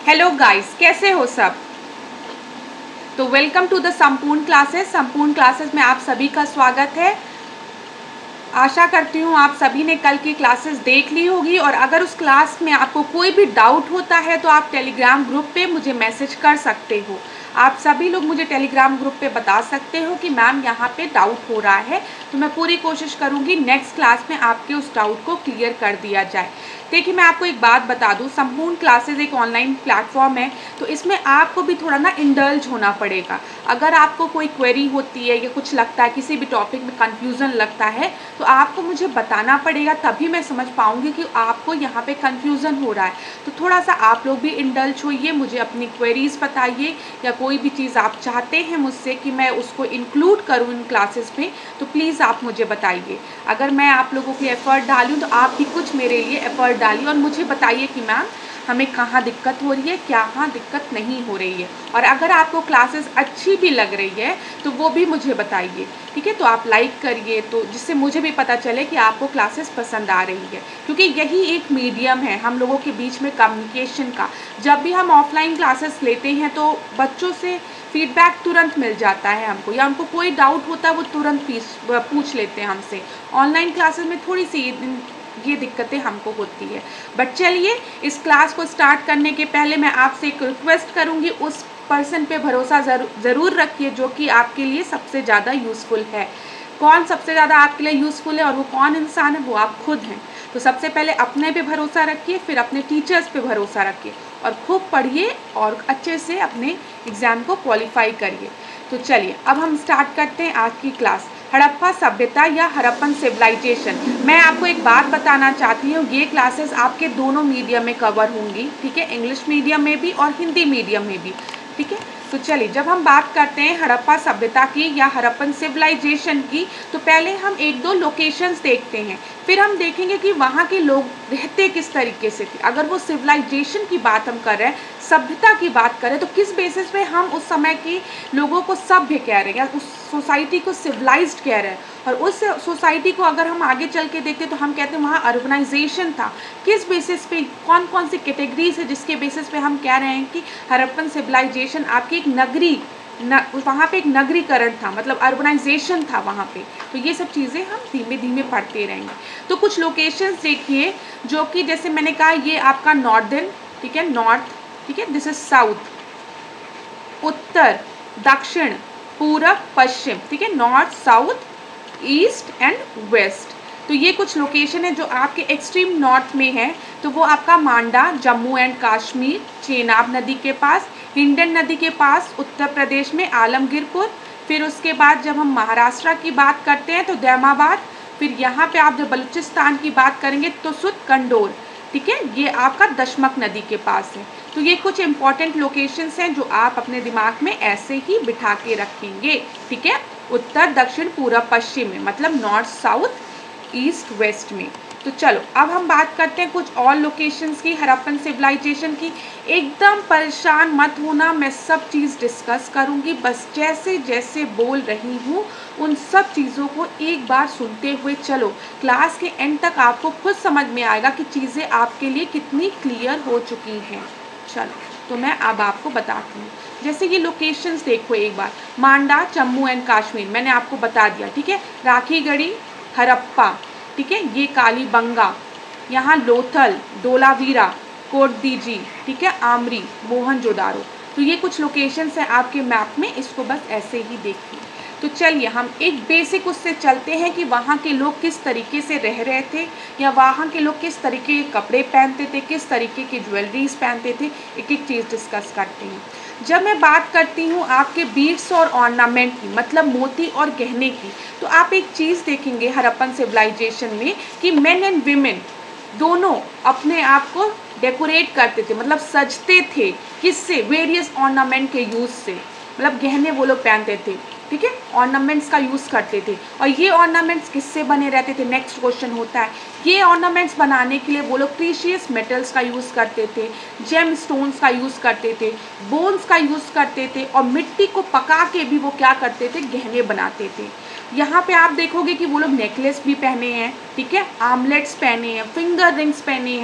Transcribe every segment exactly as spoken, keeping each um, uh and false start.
Hello guys, कैसे हो सब। तो welcome to the Sampurn classes. Sampurn classes में आप सभी का स्वागत है। आशा करती हूँ आप सभी ने कल की क्लासेस देख ली होगी, और अगर उस क्लास में आपको कोई भी डाउट होता है तो आप टेलीग्राम ग्रुप पे मुझे मैसेज कर सकते हो। आप सभी लोग मुझे टेलीग्राम ग्रुप पे बता सकते हो कि मैम यहाँ पे डाउट हो रहा है, तो मैं पूरी कोशिश करूँगी नेक्स्ट क्लास में आपके उस डाउट को क्लियर कर दिया जाए। देखिए, मैं आपको एक बात बता दूं, संपूर्ण क्लासेस एक ऑनलाइन प्लेटफॉर्म है, तो इसमें आपको भी थोड़ा ना इंडल्ज होना पड़ेगा। अगर आपको कोई क्वेरी होती है या कुछ लगता है, किसी भी टॉपिक में कन्फ्यूज़न लगता है, तो आपको मुझे बताना पड़ेगा, तभी मैं समझ पाऊँगी कि आपको यहाँ पे कन्फ्यूज़न हो रहा है। तो थोड़ा सा आप लोग भी इंडल्ज होइए, मुझे अपनी क्वेरीज़ बताइए, या कोई भी चीज़ आप चाहते हैं मुझसे कि मैं उसको इंक्लूड करूँ इन क्लासेस में, तो प्लीज़ आप मुझे बताइए। अगर मैं आप लोगों की एफ़र्ट डालूँ तो आप भी कुछ मेरे लिए एफ़र्ट डालिए और मुझे बताइए कि मैम हमें कहाँ दिक्कत हो रही है, कहाँ दिक्कत नहीं हो रही है। और अगर आपको क्लासेस अच्छी भी लग रही है तो वो भी मुझे बताइए, ठीक है। तो आप लाइक करिए, तो जिससे मुझे भी पता चले कि आपको क्लासेस पसंद आ रही है, क्योंकि यही एक मीडियम है हम लोगों के बीच में कम्युनिकेशन का। जब भी हम ऑफलाइन क्लासेस लेते हैं तो बच्चों से फीडबैक तुरंत मिल जाता है हमको, या उनको कोई डाउट होता है वो तुरंत पूछ लेते हैं हमसे। ऑनलाइन क्लासेस में थोड़ी सी ये दिक्कतें हमको होती है। बट चलिए, इस क्लास को स्टार्ट करने के पहले मैं आपसे एक रिक्वेस्ट करूँगी, उस पर्सन पे भरोसा ज़रूर ज़रूर रखिए जो कि आपके लिए सबसे ज़्यादा यूज़फुल है। कौन सबसे ज़्यादा आपके लिए यूज़फुल है और वो कौन इंसान है, वो आप खुद हैं। तो सबसे पहले अपने पे भरोसा रखिए, फिर अपने टीचर्स पे भरोसा रखिए, और खूब पढ़िए और अच्छे से अपने एग्ज़ाम को क्वालिफाई करिए। तो चलिए, अब हम स्टार्ट करते हैं आज की क्लास। हड़प्पा सभ्यता या हड़प्पन सिविलाइजेशन। मैं आपको एक बात बताना चाहती हूँ, ये क्लासेस आपके दोनों मीडियम में कवर होंगी, ठीक है, इंग्लिश मीडियम में भी और हिंदी मीडियम में भी, ठीक है। तो चलिए, जब हम बात करते हैं हड़प्पा सभ्यता की या हड़प्पन सिविलाइजेशन की, तो पहले हम एक दो लोकेशंस देखते हैं, फिर हम देखेंगे कि वहाँ के लोग रहते किस तरीके से थे। अगर वो सिविलाइजेशन की बात हम कर रहे हैं, सभ्यता की बात करें, तो किस बेसिस पे हम उस समय के लोगों को सभ्य कह रहे हैं या उस सोसाइटी को सिविलाइज्ड कह रहे हैं। और उस सोसाइटी को अगर हम आगे चल के देखते तो हम कहते हैं वहाँ अर्बनाइजेशन था। किस बेसिस पे, कौन कौन सी कैटेगरीज है जिसके बेसिस पे हम कह रहे हैं कि हड़प्पन सिविलाइजेशन आपकी एक नगरी न, वहाँ पे एक नगरीकरण था, मतलब अर्बनाइजेशन था वहाँ पे। तो ये सब चीज़ें हम धीमे धीमे पढ़ते रहेंगे। तो कुछ लोकेशंस देखिए, जो कि जैसे मैंने कहा, ये आपका नॉर्दर्न, ठीक है, नॉर्थ, ठीक है, दिस इज साउथ, उत्तर, दक्षिण, पूरब, पश्चिम, ठीक है, north, south, east and west. तो ये कुछ लोकेशन है जो आपके एक्सट्रीम नॉर्थ में है। तो वो आपका मांडा, जम्मू एंड कश्मीर, चेनाब नदी के पास, हिंडन नदी के पास, उत्तर प्रदेश में आलमगीरपुर। फिर उसके बाद जब हम महाराष्ट्र की बात करते हैं तो दैमाबाद। फिर यहाँ पे आप जब बलूचिस्तान की बात करेंगे तो सुत कंडोर, ठीक है, ये आपका दशमक नदी के पास है। तो ये कुछ इंपॉर्टेंट लोकेशंस हैं जो आप अपने दिमाग में ऐसे ही बिठा के रखेंगे, ठीक है, उत्तर, दक्षिण, पूरब, पश्चिम में, मतलब नॉर्थ, साउथ, ईस्ट, वेस्ट में। तो चलो, अब हम बात करते हैं कुछ और लोकेशंस की, हड़प्पन सिविलाइजेशन की। एकदम परेशान मत होना, मैं सब चीज़ डिस्कस करूँगी, बस जैसे जैसे बोल रही हूँ उन सब चीज़ों को एक बार सुनते हुए चलो। क्लास के एंड तक आपको खुद समझ में आएगा कि चीज़ें आपके लिए कितनी क्लियर हो चुकी हैं। चलो, तो मैं अब आपको बताती हूँ। जैसे ये लोकेशंस देखो एक बार, मांडा, जम्मू एंड कश्मीर, मैंने आपको बता दिया, ठीक है, राखीगढ़ी, हड़प्पा, ठीक है, ये कालीबंगा, यहाँ लोथल, धोलावीरा, कोटदीजी, ठीक है, आमरी, मोहनजोदारो। तो ये कुछ लोकेशंस हैं आपके मैप में, इसको बस ऐसे ही देखिए। तो चलिए, हम एक बेसिक उससे चलते हैं कि वहाँ के लोग किस तरीके से रह रहे थे, या वहाँ के लोग किस तरीके के कपड़े पहनते थे, किस तरीके की ज्वेलरीज पहनते थे, एक एक चीज़ डिस्कस करते हैं। जब मैं बात करती हूँ आपके बीड्स और ऑर्नामेंट की, मतलब मोती और गहने की, तो आप एक चीज़ देखेंगे हड़प्पन सिविलाइजेशन में कि मेन एंड वीमेन दोनों अपने आप को डेकोरेट करते थे, मतलब सजते थे। किससे? वेरियस ऑर्नामेंट के यूज़ से, मतलब गहने वो लोग पहनते थे, ठीक है, ऑर्नामेंट्स का यूज़ करते थे। और ये ऑर्नामेंट्स किससे बने रहते थे, नेक्स्ट क्वेश्चन होता है। ये ऑर्नामेंट्स बनाने के लिए वो लोग प्रीशियस मेटल्स का यूज़ करते थे, जेम स्टोन्स का यूज़ करते थे, बोन्स का यूज़ करते थे, और मिट्टी को पका के भी वो क्या करते थे, गहने बनाते थे। यहाँ पे आप देखोगे कि वो लोग नेकलेस भी पहने हैं, ठीक है, आर्मलेट्स पहने हैं, फिंगर रिंग्स पहने हैं,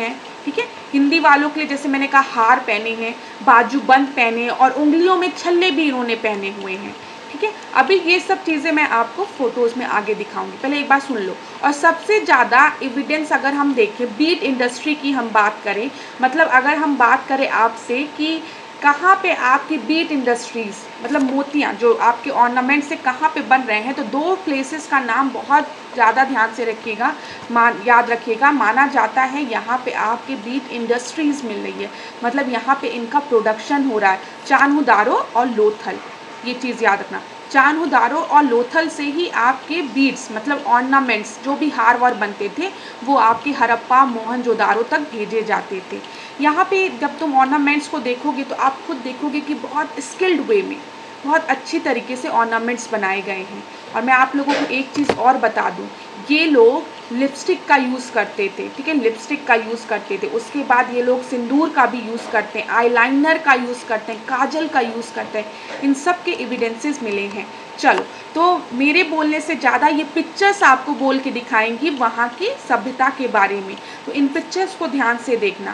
ठीक है। हिंदी वालों के लिए जैसे मैंने कहा हार पहने हैं, बाजूबंद पहने और उंगलियों में छल्ले भी इन्होंने पहने हुए हैं, ठीक है। अभी ये सब चीज़ें मैं आपको फोटोज़ में आगे दिखाऊंगी, पहले एक बार सुन लो। और सबसे ज़्यादा एविडेंस अगर हम देखें बीट इंडस्ट्री की हम बात करें, मतलब अगर हम बात करें आपसे कि कहाँ पे आपकी बीट इंडस्ट्रीज़ मतलब मोतियाँ जो आपके ऑर्नामेंट से कहाँ पे बन रहे हैं, तो दो प्लेसेस का नाम बहुत ज़्यादा ध्यान से रखिएगा, मान याद रखिएगा। माना जाता है यहाँ पे आपके बीट इंडस्ट्रीज़ मिल रही है, मतलब यहाँ पे इनका प्रोडक्शन हो रहा है, चान्हो दारो और लोथल, ये चीज़ याद रखना। चान्हो दारो और लोथल से ही आपके बीड्स मतलब ऑर्नामेंट्स जो भी हार वार बनते थे वो आपके हड़प्पा मोहनजोदारो तक भेजे जाते थे। यहाँ पे जब तुम ऑर्नामेंट्स को देखोगे तो आप खुद देखोगे कि बहुत स्किल्ड वे में बहुत अच्छी तरीके से ऑर्नामेंट्स बनाए गए हैं। और मैं आप लोगों को एक चीज़ और बता दूँ, ये लोग लिपस्टिक का यूज़ करते थे, ठीक है, लिपस्टिक का यूज़ करते थे। उसके बाद ये लोग सिंदूर का भी यूज़ करते हैं, आईलाइनर का यूज़ करते हैं, काजल का यूज़ करते हैं, इन सब के एविडेंसेस मिले हैं। चलो, तो मेरे बोलने से ज़्यादा ये पिक्चर्स आपको बोल के दिखाएंगी वहाँ की सभ्यता के बारे में, तो इन पिक्चर्स को ध्यान से देखना।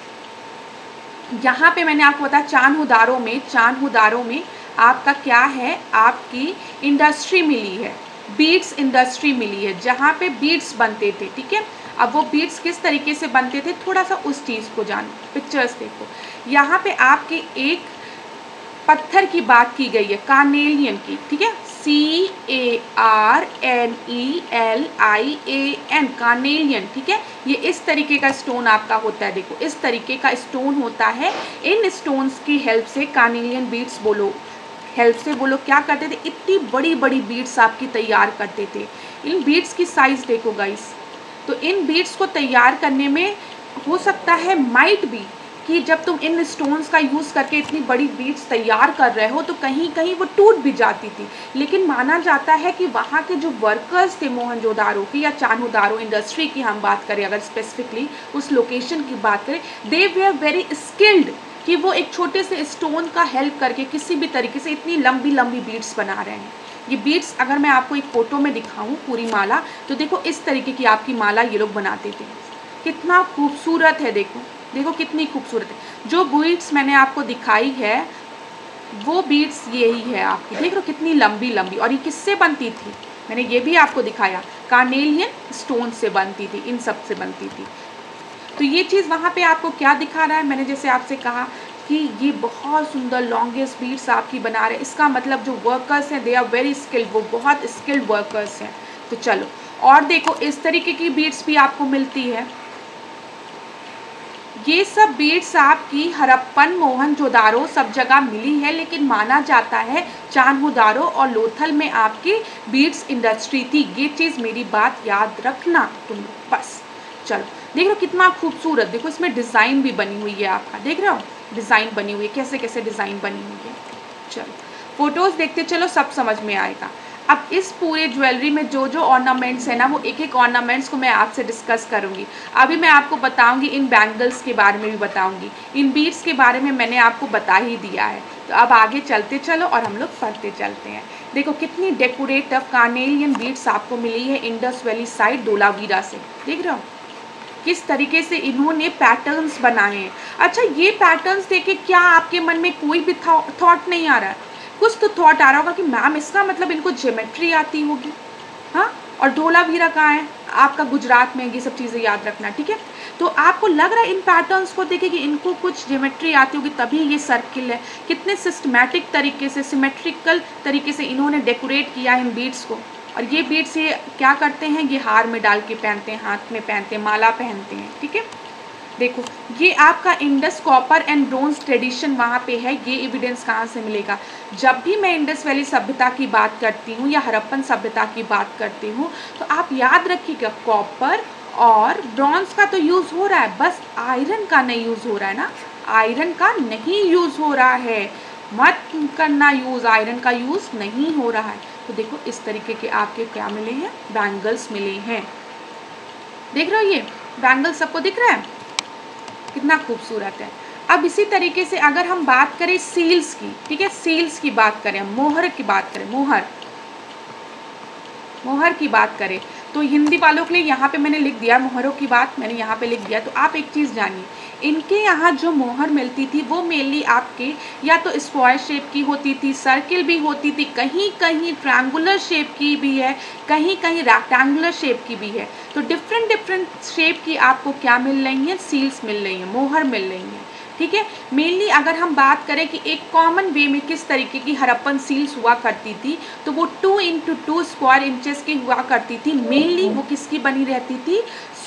यहाँ पे मैंने आपको बताया चान्हो दारो में चान्हो दारो में आपका क्या है, आपकी इंडस्ट्री मिली है, बीड्स इंडस्ट्री मिली है, जहाँ पे बीड्स बनते थे, ठीक है। अब वो बीड्स किस तरीके से बनते थे, थोड़ा सा उस चीज़ को जानो, पिक्चर्स देखो। यहाँ पे आपके एक पत्थर की बात की गई है, कार्नेलियन की, ठीक है, C A R N E L I A N, carnelian, ठीक है। ये इस तरीके का स्टोन आपका होता है, देखो इस तरीके का स्टोन होता है। इन स्टोन्स की हेल्प से कार्नेलियन बीड्स बोलो हेल्प से वो लोग क्या करते थे, इतनी बड़ी बड़ी बीड्स आपकी तैयार करते थे। इन बीड्स की साइज़ देखो गाइस, तो इन बीड्स को तैयार करने में हो सकता है माइट भी कि जब तुम इन स्टोन्स का यूज़ करके इतनी बड़ी बीड्स तैयार कर रहे हो तो कहीं कहीं वो टूट भी जाती थी। लेकिन माना जाता है कि वहाँ के जो वर्कर्स थे मोहनजोदारो की या चान्हो दारो इंडस्ट्री की हम बात करें, अगर स्पेसिफिकली उस लोकेशन की बात करें, दे वे वेरी स्किल्ड कि वो एक छोटे से स्टोन का हेल्प करके किसी भी तरीके से इतनी लंबी लंबी बीड्स बना रहे हैं। ये बीड्स अगर मैं आपको एक फ़ोटो में दिखाऊं पूरी माला, तो देखो इस तरीके की आपकी माला ये लोग बनाते थे। कितना खूबसूरत है, देखो देखो कितनी खूबसूरत है। जो बीड्स मैंने आपको दिखाई है वो बीड्स यही है आपकी, देख लो कितनी लंबी लंबी। और ये किससे बनती थी, मैंने ये भी आपको दिखाया, कार्नेलियन स्टोन से बनती थी, इन सब से बनती थी। तो ये चीज़ वहाँ पे आपको क्या दिखा रहा है, मैंने जैसे आपसे कहा कि ये बहुत सुंदर लॉन्गेस्ट बीड्स आपकी बना रहे हैं। इसका मतलब जो वर्कर्स हैं दे आर वेरी स्किल्ड, वो बहुत स्किल्ड वर्कर्स हैं। तो चलो और देखो इस तरीके की बीड्स भी आपको मिलती है। ये सब बीड्स आपकी हड़प्पन मोहनजोदारो सब जगह मिली है, लेकिन माना जाता है चान्हो दारो और लोथल में आपकी बीड्स इंडस्ट्री थी। ये चीज़ मेरी बात याद रखना तुम लोग बस। चलो देख रहे हो कितना खूबसूरत, देखो इसमें डिज़ाइन भी बनी हुई है आपका, देख रहे हो डिज़ाइन बनी हुई है, कैसे कैसे डिज़ाइन बनी हुई है। चलो फोटोज़ देखते चलो, सब समझ में आएगा। अब इस पूरे ज्वेलरी में जो जो ऑर्नामेंट्स है ना, वो एक एक ऑर्नामेंट्स को मैं आपसे डिस्कस करूंगी। अभी मैं आपको बताऊंगी इन बैंगल्स के बारे में भी बताऊंगी, इन बीड्स के बारे में मैंने आपको बता ही दिया है। तो अब आगे चलते चलो और हम लोग पढ़ते चलते हैं। देखो कितनी डेकोरेटिव कार्नेलियन बीड्स आपको मिली है इंडस वैली साइड धोलावीरा से, देख रहे हो किस तरीके से इन्होंने पैटर्न्स बनाए हैं। अच्छा ये पैटर्न्स देखे क्या आपके मन में कोई भी थॉट नहीं आ रहा है, कुछ तो थॉट आ रहा होगा कि मैम इसका मतलब इनको ज्योमेट्री आती होगी, हाँ। और धोलावीरा कहाँ है, आपका गुजरात में, ये सब चीज़ें याद रखना, ठीक है। तो आपको लग रहा है इन पैटर्न्स को देखे कि इनको कुछ ज्योमेट्री आती होगी तभी ये सर्किल है। कितने सिस्टमैटिक तरीके से, सिमेट्रिकल तरीके से इन्होंने डेकोरेट किया है इन बीड्स को। और ये बीड्स ये क्या करते हैं, ये हार में डाल के पहनते हैं, हाथ में पहनते हैं, माला पहनते हैं, ठीक है। देखो ये आपका Indus copper and bronze tradition वहाँ पे है। ये एविडेंस कहाँ से मिलेगा, जब भी मैं इंडस वैली सभ्यता की बात करती हूँ या हड़प्पन सभ्यता की बात करती हूँ तो आप याद रखिएगा कॉपर और ब्रॉन्ज का तो यूज़ हो रहा है, बस आयरन का नहीं यूज़ हो रहा है ना, आयरन का नहीं यूज़ हो रहा है, मत करना यूज़, आयरन का यूज़ नहीं हो रहा है। तो देखो इस तरीके के आपके क्या मिले हैं, बैंगल्स मिले हैं, देख रहे हो ये बैंगल्स सबको दिख रहा है कितना खूबसूरत है। अब इसी तरीके से अगर हम बात करें सील्स की, ठीक है, सील्स की बात करें, मोहर की बात करें, मोहर मोहर की बात करें तो हिंदी वालों के लिए यहाँ पे मैंने लिख दिया, मोहरों की बात मैंने यहाँ पे लिख दिया। तो आप एक चीज़ जानिए, इनके यहाँ जो मोहर मिलती थी वो मेनली आपके या तो स्क्वायर शेप की होती थी, सर्किल भी होती थी, कहीं कहीं ट्रायंगुलर शेप की भी है, कहीं कहीं रेक्टेंगुलर शेप की भी है। तो डिफरेंट डिफरेंट शेप की आपको क्या मिल रही हैं, सील्स मिल रही हैं, मोहर मिल रही हैं, ठीक है। मेनली अगर हम बात करें कि एक कॉमन वे में किस तरीके की हड़प्पन सील्स हुआ करती थी, तो वो two into two square inches की हुआ करती थी। मेनली वो किसकी बनी रहती थी,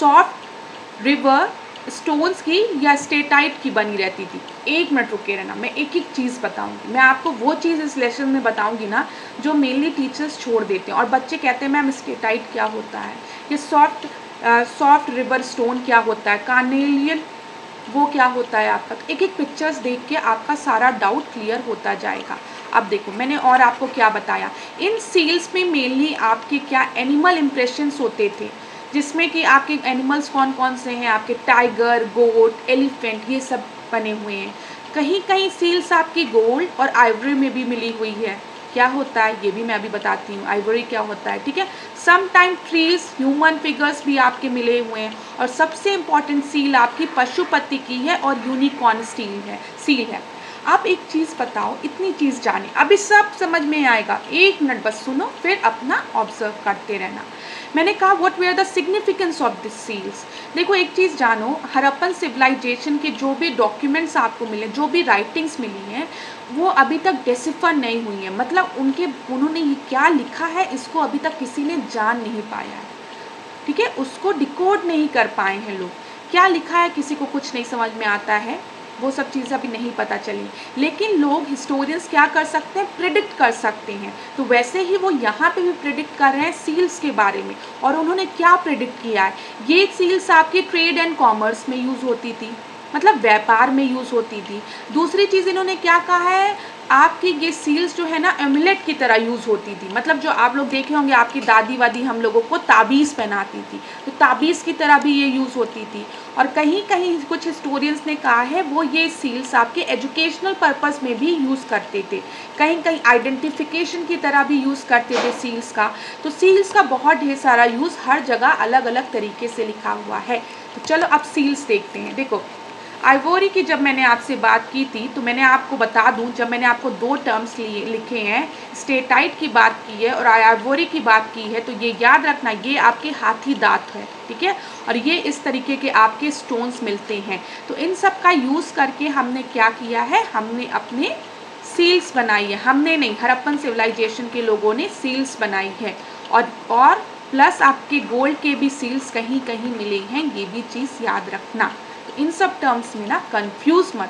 सॉफ्ट रिवर स्टोन्स की या स्टेटाइट की बनी रहती थी। एक मिनट रुके रहना, मैं एक एक चीज़ बताऊंगी। मैं आपको वो चीज़ इस लेसन में बताऊंगी ना जो मेनली टीचर्स छोड़ देते हैं और बच्चे कहते हैं मैम स्टेटाइट क्या होता है, ये सॉफ्ट सॉफ्ट रिवर स्टोन क्या होता है, कार्नेलियन वो क्या होता है आपका। एक एक पिक्चर्स देख के आपका सारा डाउट क्लियर होता जाएगा। अब देखो मैंने और आपको क्या बताया, इन सील्स में मेनली आपके क्या एनिमल इम्प्रेशंस होते थे, जिसमें कि आपके एनिमल्स कौन कौन से हैं, आपके टाइगर, गोट, एलिफेंट, ये सब बने हुए हैं। कहीं कहीं सील्स आपकी गोल्ड और आइवरी में भी मिली हुई है। क्या होता है ये भी मैं अभी बताती हूँ, आइवरी क्या होता है, ठीक है। Some time trees, human figures भी आपके मिले हुए हैं। और सबसे इम्पॉर्टेंट सील आपकी पशुपति की है और यूनिकॉर्न स्टील है सील है। आप एक चीज़ बताओ, इतनी चीज़ जाने, अभी सब समझ में आएगा, एक मिनट बस सुनो फिर अपना ऑब्जर्व करते रहना। मैंने कहा what were the significance of this seals. देखो एक चीज़ जानो, हड़प्पन सिविलाइजेशन के जो भी डॉक्यूमेंट्स आपको मिले, जो भी राइटिंग्स मिली हैं, वो अभी तक डेसिफर नहीं हुई हैं। मतलब उनके उन्होंने ये क्या लिखा है इसको अभी तक किसी ने जान नहीं पाया है, ठीक है। उसको डिकोड नहीं कर पाए हैं लोग, क्या लिखा है किसी को कुछ नहीं समझ में आता है, वो सब चीज़ें अभी नहीं पता चली। लेकिन लोग हिस्टोरियंस क्या कर सकते हैं, प्रिडिक्ट कर सकते हैं। तो वैसे ही वो यहाँ पे भी प्रिडिक्ट कर रहे हैं सील्स के बारे में। और उन्होंने क्या प्रिडिक्ट किया है, ये सील्स आपकी ट्रेड एंड कॉमर्स में यूज़ होती थी, मतलब व्यापार में यूज़ होती थी। दूसरी चीज़ इन्होंने क्या कहा है, आपकी ये सील्स जो है ना एमुलेट की तरह यूज़ होती थी। मतलब जो आप लोग देखे होंगे आपकी दादी वादी हम लोगों को ताबीज़ पहनाती थी, तो ताबीज़ की तरह भी ये यूज़ होती थी। और कहीं कहीं कुछ हिस्टोरियंस ने कहा है वो ये सील्स आपके एजुकेशनल पर्पस में भी यूज़ करते थे, कहीं कहीं आइडेंटिफिकेशन की तरह भी यूज़ करते थे सील्स का। तो सील्स का बहुत ढेर सारा यूज़ हर जगह अलग अलग तरीके से लिखा हुआ है। तो चलो अब सील्स देखते हैं। देखो आइवोरी की जब मैंने आपसे बात की थी तो मैंने आपको बता दूं, जब मैंने आपको दो टर्म्स लिए लिखे हैं, स्टेटाइट की बात की है और आइवोरी की बात की है, तो ये याद रखना ये आपके हाथी दांत है, ठीक है। और ये इस तरीके के आपके स्टोन्स मिलते हैं। तो इन सब का यूज़ करके हमने क्या किया है, हमने अपने सील्स बनाई है। हमने नहीं, हड़प्पन सिविलाइजेशन के लोगों ने सील्स बनाई है। और और प्लस आपके गोल्ड के भी सील्स कहीं कहीं मिले हैं, ये भी चीज़ याद रखना। इन सब टर्म्स में ना कंफ्यूज मत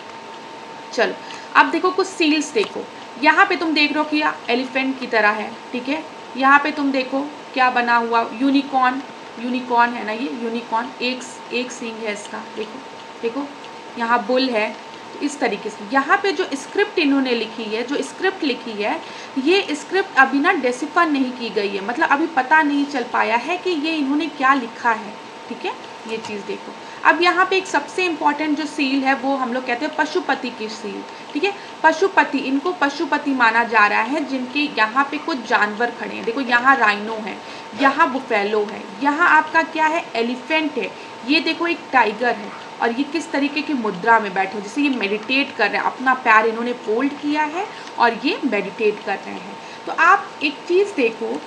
होना। चलो अब देखो कुछ सील्स देखो, यहाँ पे तुम देख रहे हो कि एलिफेंट की तरह है, ठीक है। यहाँ पे तुम देखो क्या बना हुआ, यूनिकॉर्न, यूनिकॉर्न है ना, ये यूनिकॉर्न एक एक सींग है इसका, देखो देखो यहाँ बुल है। तो इस तरीके से यहाँ पे जो स्क्रिप्ट इन्होंने लिखी है, जो स्क्रिप्ट लिखी है, ये स्क्रिप्ट अभी ना डेसिफर नहीं की गई है। मतलब अभी पता नहीं चल पाया है कि ये इन्होंने क्या लिखा है, ठीक है। ये चीज़ देखो। अब यहाँ पे एक सबसे इम्पॉर्टेंट जो सील है वो हम लोग कहते हैं पशुपति की सील, ठीक है। पशुपति, इनको पशुपति माना जा रहा है जिनके यहाँ पे कुछ जानवर खड़े हैं। देखो यहाँ राइनो है, यहाँ बुफेलो है, यहाँ आपका क्या है, एलिफेंट है, ये देखो एक टाइगर है। और ये किस तरीके की मुद्रा में बैठे हो, जैसे ये मेडिटेट कर रहे हैं, अपना पैर इन्होंने फोल्ड किया है और ये मेडिटेट कर रहे हैं। तो आप एक चीज़ देखो,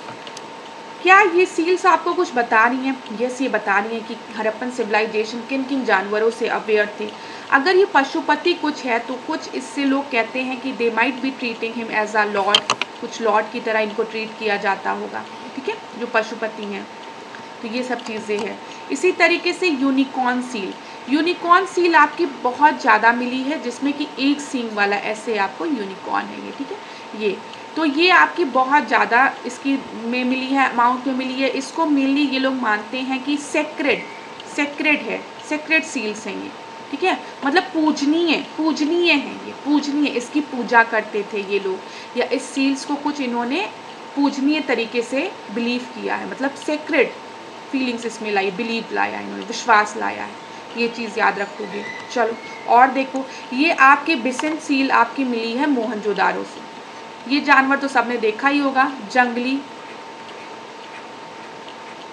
क्या ये सील्स आपको कुछ बता रही हैं? यस, ये बता रही हैं कि हड़प्पन सिविलाइजेशन किन किन जानवरों से अवेयर थे। अगर ये पशुपति कुछ है तो कुछ इससे लोग कहते हैं कि they might be treating him as a lord, कुछ लॉर्ड की तरह इनको ट्रीट किया जाता होगा, ठीक है, जो पशुपति हैं। तो ये सब चीज़ें हैं। इसी तरीके से यूनिकॉर्न सील, यूनिकॉर्न सील आपकी बहुत ज़्यादा मिली है, जिसमें कि एक सींग वाला ऐसे आपको यूनिकॉर्न है ये, ठीक है। ये तो ये आपकी बहुत ज़्यादा इसकी में मिली है, अमाउंट में मिली है। इसको मेनली ये लोग मानते हैं कि सेक्रेड सेक्रेड है, सेक्रेड सील्स हैं ये, ठीक है। मतलब पूजनीय पूजनीय है, ये पूजनीय, इसकी पूजा करते थे ये लोग, या इस सील्स को कुछ इन्होंने पूजनीय तरीके से बिलीव किया है। मतलब सेक्रेड फीलिंग्स इसमें लाई, बिलीव लाया इन्होंने, विश्वास लाया है, ये चीज़ याद रखोगे। चलो और देखो, ये आपके बिसेंट सील आपकी मिली है मोहनजोदारो से। ये जानवर तो सबने देखा ही होगा, जंगली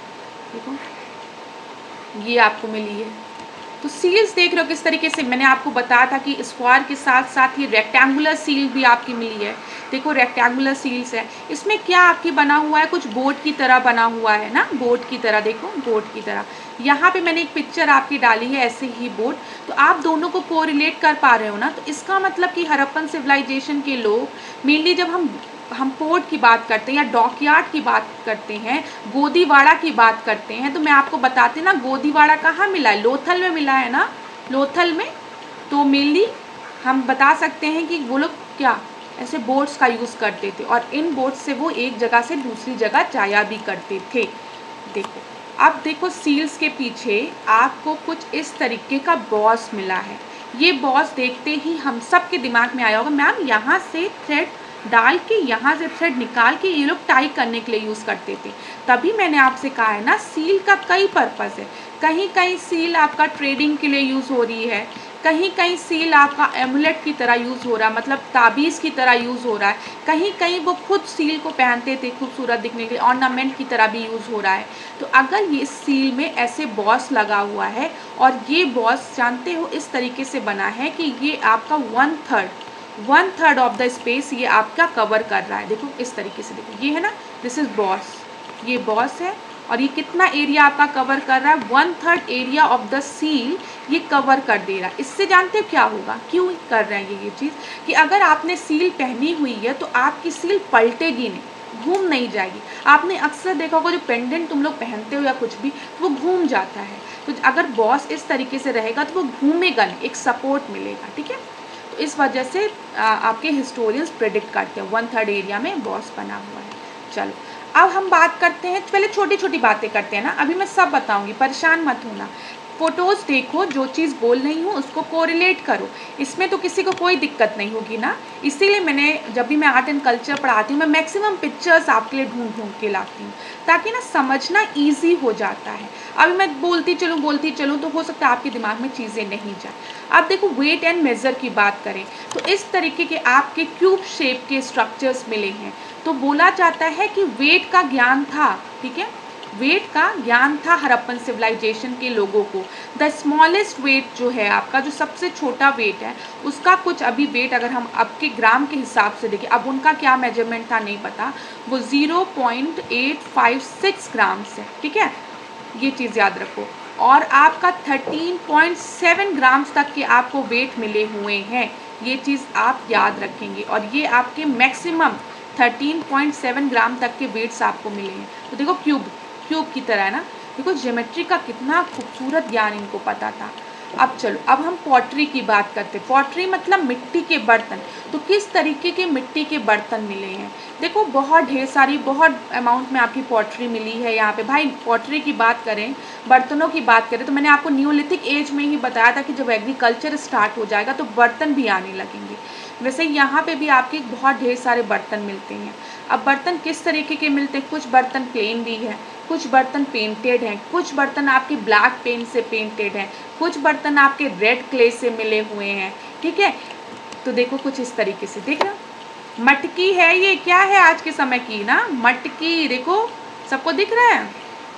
देखो ये आपको मिली है। तो सील्स देख रहे हो किस तरीके से, मैंने आपको बताया था कि स्क्वायर के साथ साथ ही रेक्टेंगुलर सील भी आपकी मिली है। देखो रेक्टेंगुलर सील्स है, इसमें क्या आपकी बना हुआ है, कुछ बोट की तरह बना हुआ है ना, बोट की तरह, देखो बोट की तरह। यहाँ पे मैंने एक पिक्चर आपकी डाली है ऐसे ही बोट, तो आप दोनों को कोरिलेट कर पा रहे हो ना। तो इसका मतलब कि हड़प्पन सिविलाइजेशन के लोग मेनली जब हम हम पोर्ट की बात करते हैं या डॉकयार्ड की बात करते हैं, गोदीवाड़ा की बात करते हैं, तो मैं आपको बताती ना गोदीवाड़ा कहाँ मिला है, लोथल में मिला है ना, लोथल में। तो मेनली हम बता सकते हैं कि वो लोग क्या ऐसे बोट्स का यूज़ करते थे और इन बोट्स से वो एक जगह से दूसरी जगह जाया भी करते थे। देखो अब देखो सील्स के पीछे आपको कुछ इस तरीके का बॉस मिला है। ये बॉस देखते ही हम सब के दिमाग में आया होगा मैम यहाँ से थ्रेड डाल के यहाँ से थ्रेड निकाल के ये लोग टाई करने के लिए यूज़ करते थे। तभी मैंने आपसे कहा है ना सील का कई पर्पज़ है। कहीं कहीं सील आपका ट्रेडिंग के लिए यूज़ हो रही है, कहीं कहीं सील आपका एमुलेट की तरह यूज़ हो रहा है, मतलब ताबीज़ की तरह यूज़ हो रहा है, कहीं कहीं वो खुद सील को पहनते थे खूबसूरत दिखने के लिए, ऑर्नामेंट की तरह भी यूज़ हो रहा है। तो अगर ये सील में ऐसे बॉस लगा हुआ है और ये बॉस जानते हो इस तरीके से बना है कि ये आपका one third one third of the space ये आपका कवर कर रहा है। देखो इस तरीके से, देखो ये है ना, दिस इज बॉस, ये बॉस है और ये कितना एरिया आपका कवर कर रहा है, one third area of the seal ये कवर कर दे रहा है। इससे जानते हो क्या होगा, क्यों कर रहे हैं ये ये चीज़, कि अगर आपने सील पहनी हुई है तो आपकी सील पलटेगी नहीं, घूम नहीं जाएगी। आपने अक्सर देखा होगा जो पेंडेंट तुम लोग पहनते हो या कुछ भी, वो घूम जाता है। तो अगर बॉस इस तरीके से रहेगा तो वो घूमेगा नहीं, एक सपोर्ट मिलेगा। ठीक है, तो इस वजह से आ, आपके हिस्टोरियंस प्रेडिक्ट करते हैं वन थर्ड एरिया में बॉस बना हुआ है। चलो अब हम बात करते हैं, पहले छोटी छोटी बातें करते हैं ना, अभी मैं सब बताऊंगी, परेशान मत होना। फ़ोटोज़ देखो, जो चीज़ बोल रही हूँ उसको कोरिलेट करो, इसमें तो किसी को कोई दिक्कत नहीं होगी ना। इसीलिए मैंने जब भी मैं आर्ट एंड कल्चर पढ़ाती हूँ मैं मैक्सिमम पिक्चर्स आपके लिए ढूंढ ढूंढ के लाती हूँ, ताकि ना समझना ईजी हो जाता है। अभी मैं बोलती चलूँ बोलती चलूँ तो हो सकता है आपके दिमाग में चीज़ें नहीं जाए। अब देखो वेट एंड मेज़र की बात करें तो इस तरीके के आपके क्यूब शेप के स्ट्रक्चर्स मिले हैं। तो बोला जाता है कि वेट का ज्ञान था, ठीक है, वेट का ज्ञान था हड़प्पन सिविलाइजेशन के लोगों को। द स्मॉलेस्ट वेट जो है आपका, जो सबसे छोटा वेट है, उसका कुछ अभी वेट अगर हम अब के ग्राम के हिसाब से देखें, अब उनका क्या मेजरमेंट था नहीं पता, वो zero point eight five six grams है। ठीक है, ये चीज़ याद रखो। और आपका थर्टीन पॉइंट सेवन ग्राम्स तक के आपको वेट मिले हुए हैं, ये चीज़ आप याद रखेंगे। और ये आपके maximum thirteen point seven gram तक के वेट्स आपको मिले हैं। तो देखो क्यूब क्यूब की तरह है ना, देखो ज्योमेट्री का कितना खूबसूरत ज्ञान इनको पता था। अब चलो अब हम पॉटरी की बात करते हैं। पॉटरी मतलब मिट्टी के बर्तन। तो किस तरीके के मिट्टी के बर्तन मिले हैं, देखो बहुत ढेर सारी, बहुत अमाउंट में आपकी पॉटरी मिली है यहाँ पे। भाई पॉटरी की बात करें, बर्तनों की बात करें, तो मैंने आपको न्यूलिथिक एज में ही बताया था कि जब एग्रीकल्चर स्टार्ट हो जाएगा तो बर्तन भी आने लगेंगे। वैसे यहाँ पे भी आपके बहुत ढेर सारे बर्तन मिलते हैं। अब बर्तन किस तरीके के मिलते हैं, कुछ बर्तन प्लेन भी है, कुछ बर्तन पेंटेड हैं, कुछ बर्तन आपके ब्लैक पेंट से पेंटेड हैं, कुछ बर्तन आपके रेड क्ले से मिले हुए हैं। ठीक है, तो देखो कुछ इस तरीके से, देख रहे हो मटकी है, ये क्या है आज के समय की ना मटकी, देखो सबको दिख रहा है।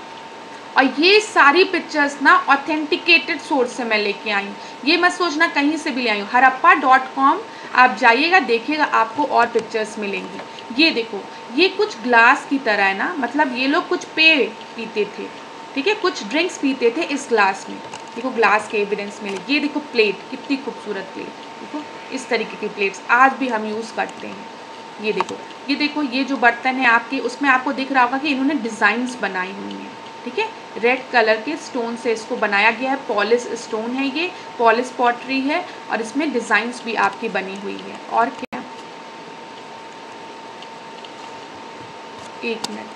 और ये सारी पिक्चर्स ना ऑथेंटिकेटेड सोर्स से मैं लेके आई हूँ, ये मत सोचना कहीं से भी ले आई हूँ। हड़प्पा डॉट कॉम आप जाइएगा, देखिएगा, आपको और पिक्चर्स मिलेंगी। ये देखो ये कुछ ग्लास की तरह है ना, मतलब ये लोग कुछ पेय पीते थे, ठीक है, कुछ ड्रिंक्स पीते थे इस ग्लास में। देखो ग्लास के एविडेंस मिले। ये देखो प्लेट, कितनी खूबसूरत प्लेट, देखो इस तरीके की प्लेट्स आज भी हम यूज़ करते हैं। ये देखो ये देखो ये जो बर्तन है आपके, उसमें आपको दिख रहा होगा कि इन्होंने डिज़ाइंस बनाई हुई हैं। ठीक है, रेड कलर के स्टोन से इसको बनाया गया है, पॉलिश स्टोन है, ये पॉलिश पॉटरी है और इसमें डिज़ाइंस भी आपकी बनी हुई है। और क्या, एक मिनट,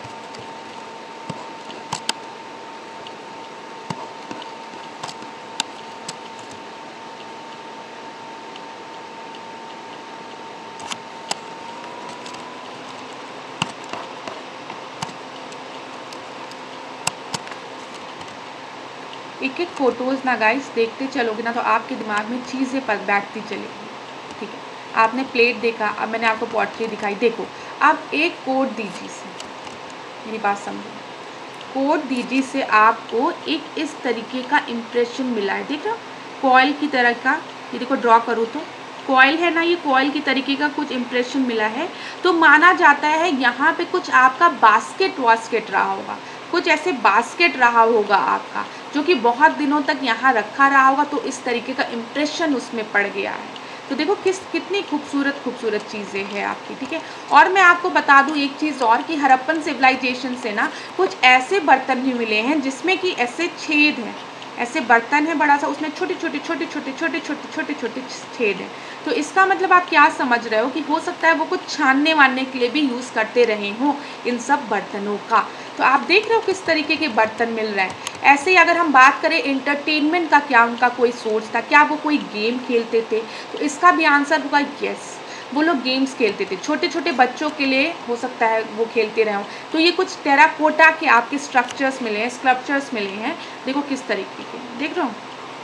एक एक फ़ोटोज़ ना गाइस देखते चलोगे ना तो आपके दिमाग में चीज़ें पर बैठती चलेगी। ठीक है, आपने प्लेट देखा, अब मैंने आपको पॉटरी दिखाई। देखो आप एक कोड दीजिए इसे, मेरी बात समझो, कोड दीजिए से आपको एक इस तरीके का इम्प्रेशन मिला है। देख रहे हो कॉइल की तरह का, ये देखो ड्रॉ करूँ तो कॉइल है ना, ये कॉइल की तरीके का कुछ इम्प्रेशन मिला है। तो माना जाता है यहाँ पे कुछ आपका बास्केट वास्केट रहा होगा, कुछ ऐसे बास्केट रहा होगा आपका, जो कि बहुत दिनों तक यहाँ रखा रहा होगा, तो इस तरीके का इम्प्रेशन उसमें पड़ गया है। तो देखो किस कितनी खूबसूरत खूबसूरत चीज़ें हैं आपकी, ठीक है। और मैं आपको बता दूँ एक चीज़ और कि हड़प्पन सिविलाइजेशन से ना कुछ ऐसे बर्तन भी मिले हैं जिसमें कि ऐसे छेद हैं, ऐसे बर्तन है बड़ा सा, उसमें छोटे छोटे छोटे छोटे छोटे छोटे छोटे छोटे छेद हैं। तो इसका मतलब आप क्या समझ रहे हो कि हो सकता है वो कुछ छानने वानने के लिए भी यूज़ करते रहे हों इन सब बर्तनों का। तो आप देख रहे हो किस तरीके के बर्तन मिल रहे हैं। ऐसे ही अगर हम बात करें इंटरटेनमेंट का, क्या उनका कोई सोर्स था, क्या वो कोई गेम खेलते थे, तो इसका भी आंसर होगा यस, वो लोग गेम्स खेलते थे। छोटे छोटे बच्चों के लिए हो सकता है वो खेलते रहे हों। तो ये कुछ टेराकोटा के आपके स्ट्रक्चर्स मिले हैं, स्कल्पचर्स मिले हैं, देखो किस तरीके के, देख रहे हो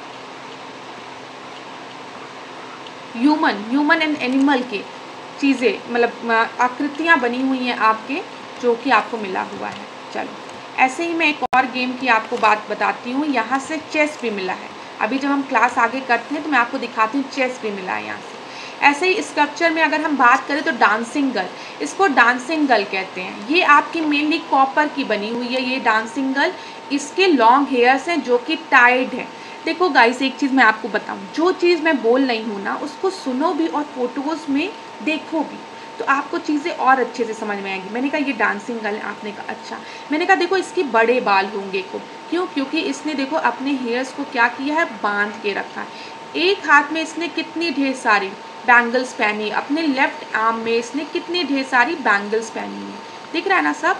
ह्यूमन ह्यूमन एंड एनिमल के चीज़ें, मतलब आकृतियाँ बनी हुई हैं आपके, जो कि आपको मिला हुआ है। चलो ऐसे ही मैं एक और गेम की आपको बात बताती हूँ। यहाँ से चेस भी मिला है। अभी जब हम क्लास आगे करते हैं तो मैं आपको दिखाती हूँ, चेस भी मिला है यहाँ से। ऐसे ही स्कल्पचर में अगर हम बात करें तो डांसिंग गर्ल, इसको डांसिंग गर्ल कहते हैं। ये आपकी मेनली कॉपर की बनी हुई है ये डांसिंग गर्ल। इसके लॉन्ग हेयर्स हैं जो कि टाइड है। देखो गाइस एक चीज़ मैं आपको बताऊं, जो चीज़ मैं बोल रही हूँ ना उसको सुनो भी और फोटोज़ में देखो भी, तो आपको चीज़ें और अच्छे से समझ में आएंगी। मैंने कहा ये डांसिंग गर्ल, आपने कहा अच्छा। मैंने कहा देखो इसके बड़े बाल होंगे को, क्यों, क्योंकि इसने देखो अपने हेयर्स को क्या किया है, बांध के रखा है। एक हाथ में इसने कितनी ढेर सारी बैंगल्स पहनी, अपने लेफ्ट आर्म में इसने कितनी ढेर सारी बैंगल्स पहनी है। दिख रहा है ना सब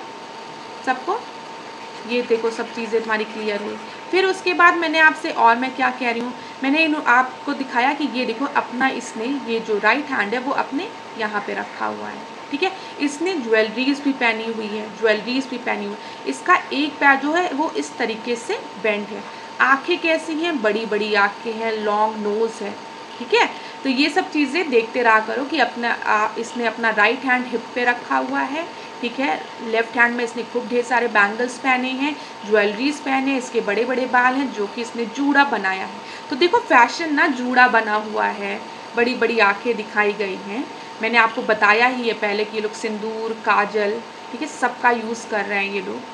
सबको, ये देखो सब चीज़ें तुम्हारी क्लियर हुई। फिर उसके बाद मैंने आपसे और मैं क्या कह रही हूँ, मैंने इन आपको दिखाया कि ये देखो अपना इसने ये जो राइट हैंड है वो अपने यहाँ पे रखा हुआ है, ठीक है। इसने ज्वेलरीज भी पहनी हुई है, ज्वेलरीज भी पहनी हुई है। इसका एक पैर जो है वो इस तरीके से बेंड है। आँखें कैसी हैं, बड़ी बड़ी आँखें हैं, लॉन्ग नोज़ है, ठीक है। तो ये सब चीज़ें देखते रहा करो कि अपना आ, इसने अपना राइट हैंड हिप पे रखा हुआ है, ठीक है। लेफ्ट हैंड में इसने खूब ढेर सारे बैंगल्स पहने हैं, ज्वेलरीज पहने, इसके बड़े बड़े बाल हैं जो कि इसने जूड़ा बनाया है। तो देखो फैशन ना जूड़ा बना हुआ है, बड़ी बड़ी आंखें दिखाई गई हैं। मैंने आपको बताया ही है पहले कि ये लोग सिंदूर, काजल, ठीक है, सबका यूज़ कर रहे हैं ये लोग।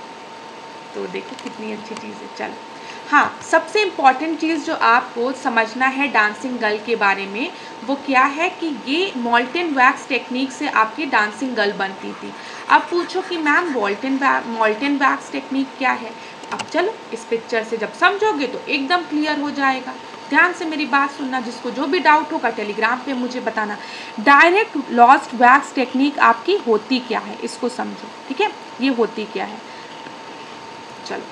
तो देखो कितनी अच्छी चीज़ है। चल हाँ, सबसे इम्पॉर्टेंट चीज़ जो आपको समझना है डांसिंग गर्ल के बारे में वो क्या है कि ये मोल्टेन वैक्स टेक्निक से आपकी डांसिंग गर्ल बनती थी। अब पूछो कि ma'am molten molten wax technique क्या है। अब चलो इस पिक्चर से जब समझोगे तो एकदम क्लियर हो जाएगा। ध्यान से मेरी बात सुनना, जिसको जो भी डाउट होगा टेलीग्राम पे मुझे बताना। डायरेक्ट लॉस्ट वैक्स टेक्निक आपकी होती क्या है, इसको समझो, ठीक है, ये होती क्या है। चलो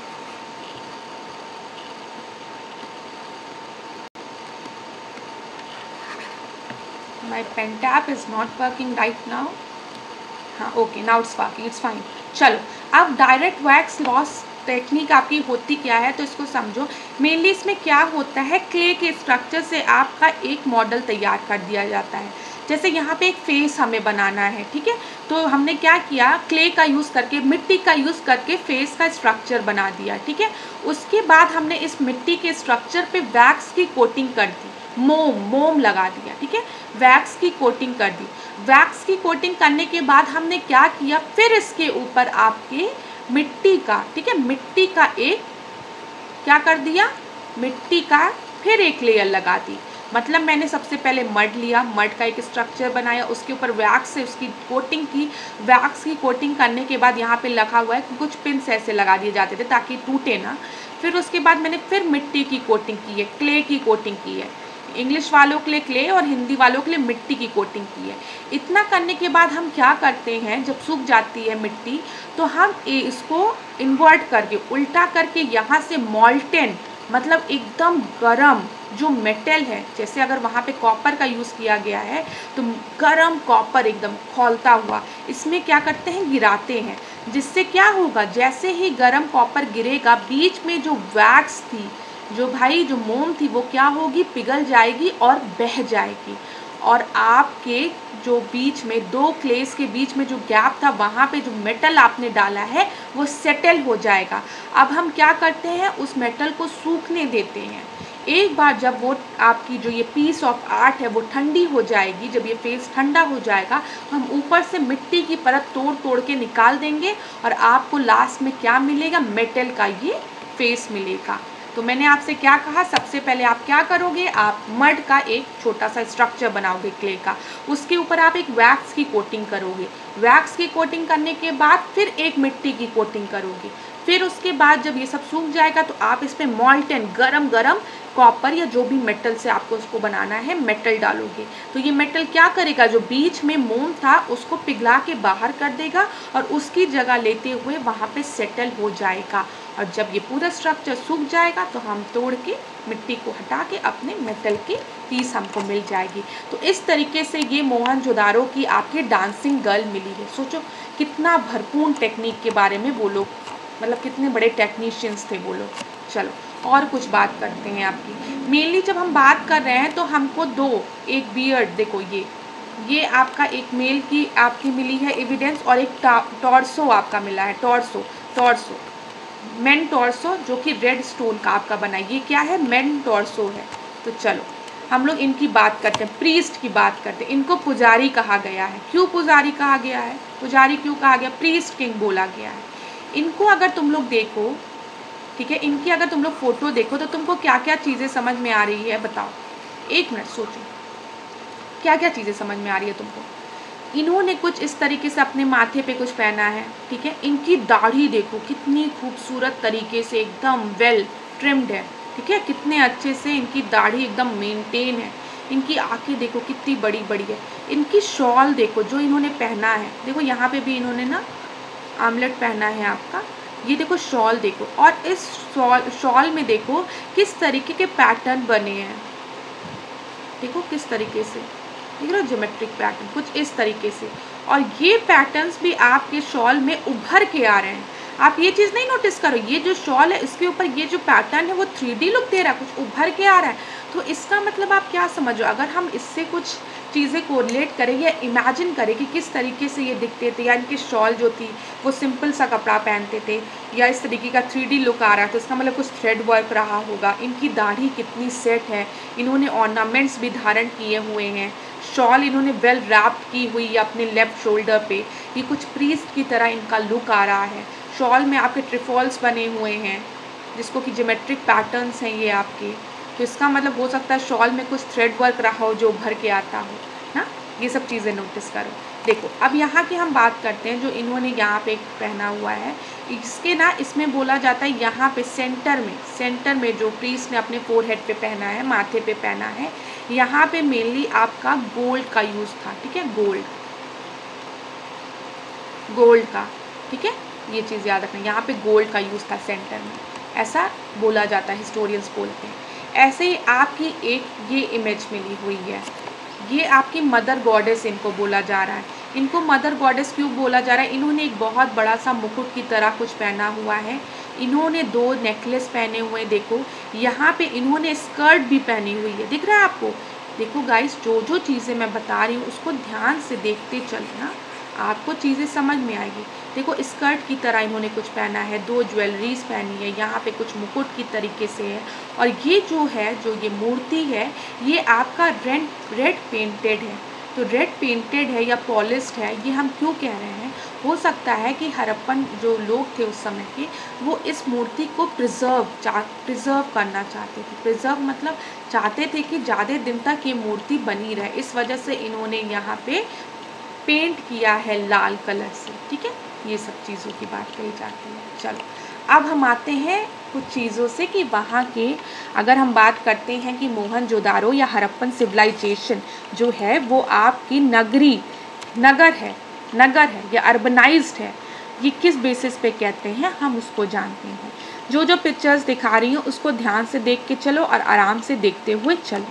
my pen tab is not working right now. हाँ okay, now it's working, it's fine. चलो अब डायरेक्ट वैक्स लॉस टेक्निक आपकी होती क्या है तो इसको समझो। मेनली इसमें क्या होता है, क्ले के स्ट्रक्चर से आपका एक मॉडल तैयार कर दिया जाता है। जैसे यहाँ पे एक फेस हमें बनाना है, ठीक है, तो हमने क्या किया, क्ले का यूज़ करके, मिट्टी का यूज़ करके फेस का स्ट्रक्चर बना दिया, ठीक है। उसके बाद हमने इस मिट्टी के स्ट्रक्चर पे वैक्स की कोटिंग कर दी, मोम मोम लगा दिया, ठीक है, वैक्स की कोटिंग कर दी। वैक्स की कोटिंग करने के बाद हमने क्या किया, फिर इसके ऊपर आपके मिट्टी का, ठीक है, मिट्टी का एक क्या कर दिया, मिट्टी का फिर एक लेयर लगा दी। मतलब मैंने सबसे पहले मड लिया, मड का एक स्ट्रक्चर बनाया, उसके ऊपर वैक्स से उसकी कोटिंग की। वैक्स की कोटिंग करने के बाद यहाँ पे लिखा हुआ है कि कुछ पिन्स ऐसे लगा दिए जाते थे ताकि टूटे ना। फिर उसके बाद मैंने फिर मिट्टी की कोटिंग की है, क्ले की कोटिंग की है। इंग्लिश वालों के लिए क्ले और हिंदी वालों के लिए मिट्टी की कोटिंग की है। इतना करने के बाद हम क्या करते हैं, जब सूख जाती है मिट्टी तो हम इसको इन्वर्ट करके, उल्टा करके, यहाँ से मॉल्टेन मतलब एकदम गरम जो मेटल है, जैसे अगर वहाँ पे कॉपर का यूज़ किया गया है तो गरम कॉपर एकदम खौलता हुआ इसमें क्या करते हैं, गिराते हैं। जिससे क्या होगा, जैसे ही गरम कॉपर गिरेगा बीच में जो वैक्स थी, जो भाई जो मोम थी, वो क्या होगी, पिघल जाएगी और बह जाएगी। और आपके जो बीच में दो क्लेस के बीच में जो गैप था वहाँ पे जो मेटल आपने डाला है वो सेटल हो जाएगा। अब हम क्या करते हैं, उस मेटल को सूखने देते हैं। एक बार जब वो आपकी जो ये पीस ऑफ आर्ट है वो ठंडी हो जाएगी, जब ये फेस ठंडा हो जाएगा हम ऊपर से मिट्टी की परत तोड़ तोड़ के निकाल देंगे और आपको लास्ट में क्या मिलेगा, मेटल का ये फेस मिलेगा। तो मैंने आपसे क्या कहा, सबसे पहले आप क्या करोगे, आप मड का एक छोटा सा स्ट्रक्चर बनाओगे क्ले का, उसके ऊपर आप एक वैक्स की कोटिंग करोगे, वैक्स की कोटिंग करने के बाद फिर एक मिट्टी की कोटिंग करोगे, फिर उसके बाद जब ये सब सूख जाएगा तो आप इस पर मॉल्टन गरम गरम कॉपर या जो भी मेटल से आपको उसको बनाना है मेटल डालोगे। तो ये मेटल क्या करेगा, जो बीच में मोम था उसको पिघला के बाहर कर देगा और उसकी जगह लेते हुए वहाँ पे सेटल हो जाएगा। और जब ये पूरा स्ट्रक्चर सूख जाएगा तो हम तोड़ के मिट्टी को हटा के अपने मेटल की पीस हमको मिल जाएगी। तो इस तरीके से ये मोहनजोदारो की आपके डांसिंग गर्ल मिली है। सोचो कितना भरपूर टेक्निक के बारे में वो लोग, मतलब कितने बड़े टेक्नीशियंस थे वो लोग। चलो और कुछ बात करते हैं आपकी। मेनली जब हम बात कर रहे हैं तो हमको दो, एक बियर्ड, देखो ये ये आपका एक मेल की आपकी मिली है एविडेंस और एक टॉर्सो आपका मिला है, टॉर्सो टॉर्सो मेन टॉर्सो जो कि रेड स्टोन का आपका बना है, ये क्या है, मेन टॉर्सो है। तो चलो हम लोग इनकी बात करते हैं, प्रीस्ट की बात करते हैं। इनको पुजारी कहा गया है। क्यों पुजारी कहा गया है, पुजारी क्यों कहा गया, प्रीस्ट किंग बोला गया है। इनको अगर तुम लोग देखो, ठीक है, इनकी अगर तुम लोग फोटो देखो तो तुमको क्या क्या चीज़ें समझ में आ रही है, बताओ, एक मिनट सोचो क्या क्या चीज़ें समझ में आ रही है तुमको। इन्होंने कुछ इस तरीके से अपने माथे पे कुछ पहना है, ठीक है। इनकी दाढ़ी देखो कितनी खूबसूरत तरीके से एकदम वेल ट्रिम्ड है, ठीक है, कितने अच्छे से इनकी दाढ़ी एकदम मेंटेन है। इनकी आंखें देखो कितनी बड़ी बड़ी है। इनकी शॉल देखो जो इन्होंने पहना है, देखो यहाँ पे भी इन्होंने ना आमलेट पहना है आपका, ये देखो शॉल देखो, और इस शॉल शॉल में देखो किस तरीके के पैटर्न बने हैं, देखो किस तरीके से, देख रहे हो, ज्योमेट्रिक पैटर्न कुछ इस तरीके से। और ये पैटर्न्स भी आपके शॉल में उभर के आ रहे हैं। आप ये चीज़ नहीं नोटिस करो, ये जो शॉल है इसके ऊपर ये जो पैटर्न है वो थ्री डी लुक दे रहा है, कुछ उभर के आ रहा है। तो इसका मतलब आप क्या समझो, अगर हम इससे कुछ चीज़ें कोरिलेट करें या इमेजिन करें कि किस तरीके से ये दिखते थे, या इनकी शॉल जो थी वो सिंपल सा कपड़ा पहनते थे या इस तरीके का थ्री डी लुक आ रहा है, तो इसका मतलब कुछ थ्रेड वर्क रहा होगा। इनकी दाढ़ी कितनी सेट है, इन्होंने ऑर्नामेंट्स भी धारण किए हुए हैं, शॉल इन्होंने वेल रैप्ड की हुई है अपने लेफ्ट शोल्डर पे, ये कुछ प्रीस्ट की तरह इनका लुक आ रहा है। शॉल में आपके ट्रिफॉल्स बने हुए हैं जिसको कि ज्योमेट्रिक पैटर्न्स हैं ये आपके, तो इसका मतलब हो सकता है शॉल में कुछ थ्रेड वर्क रहा हो जो उभर के आता हो ना, ये सब चीज़ें नोटिस करो। देखो अब यहाँ की हम बात करते हैं जो इन्होंने यहाँ पे पहना हुआ है, इसके ना इसमें बोला जाता है यहाँ पे सेंटर में सेंटर में जो प्रीस्ट ने अपने फोरहेड पे पहना है, माथे पे पहना है, यहाँ पे मेनली आपका गोल्ड का यूज़ था, ठीक है, गोल्ड गोल्ड का, ठीक है, ये चीज़ याद रखना, यहाँ पे गोल्ड का यूज़ था सेंटर में, ऐसा बोला जाता है, हिस्टोरियंस बोलते हैं। ऐसे ही आपकी एक ये इमेज मिली हुई है, ये आपकी मदर गॉडेस इनको बोला जा रहा है। इनको मदर गॉडेस क्यों बोला जा रहा है, इन्होंने एक बहुत बड़ा सा मुकुट की तरह कुछ पहना हुआ है, इन्होंने दो नेकलेस पहने हुए, देखो यहाँ पे इन्होंने स्कर्ट भी पहनी हुई है, दिख रहा है आपको। देखो गाइस, जो जो चीज़ें मैं बता रही हूँ उसको ध्यान से देखते चलना, आपको चीज़ें समझ में आएगी। देखो स्कर्ट की तरह इन्होंने कुछ पहना है, दो ज्वेलरीज पहनी है, यहाँ पे कुछ मुकुट की तरीके से है, और ये जो है जो ये मूर्ति है ये आपका रेड रेड पेंटेड है। तो रेड पेंटेड है या पॉलिश्ड है, ये हम क्यों कह रहे हैं, हो सकता है कि हड़प्पन जो लोग थे उस समय के वो इस मूर्ति को प्रिजर्व चा प्रिजर्व करना चाहते थे। प्रिजर्व मतलब चाहते थे कि ज़्यादा दिन तक ये मूर्ति बनी रहे, इस वजह से इन्होंने यहाँ पे पेंट किया है लाल कलर से, ठीक है, ये सब चीज़ों की बात कही जाती है। चलो अब हम आते हैं कुछ चीज़ों से कि वहाँ के, अगर हम बात करते हैं कि मोहनजोदारो या हड़प्पन सिविलाइजेशन जो है वो आपकी नगरी नगर है नगर है या अर्बनाइज्ड है, ये किस बेसिस पे कहते हैं हम उसको जानते हैं। जो जो पिक्चर्स दिखा रही हूँ उसको ध्यान से देख के चलो और आराम से देखते हुए चलो।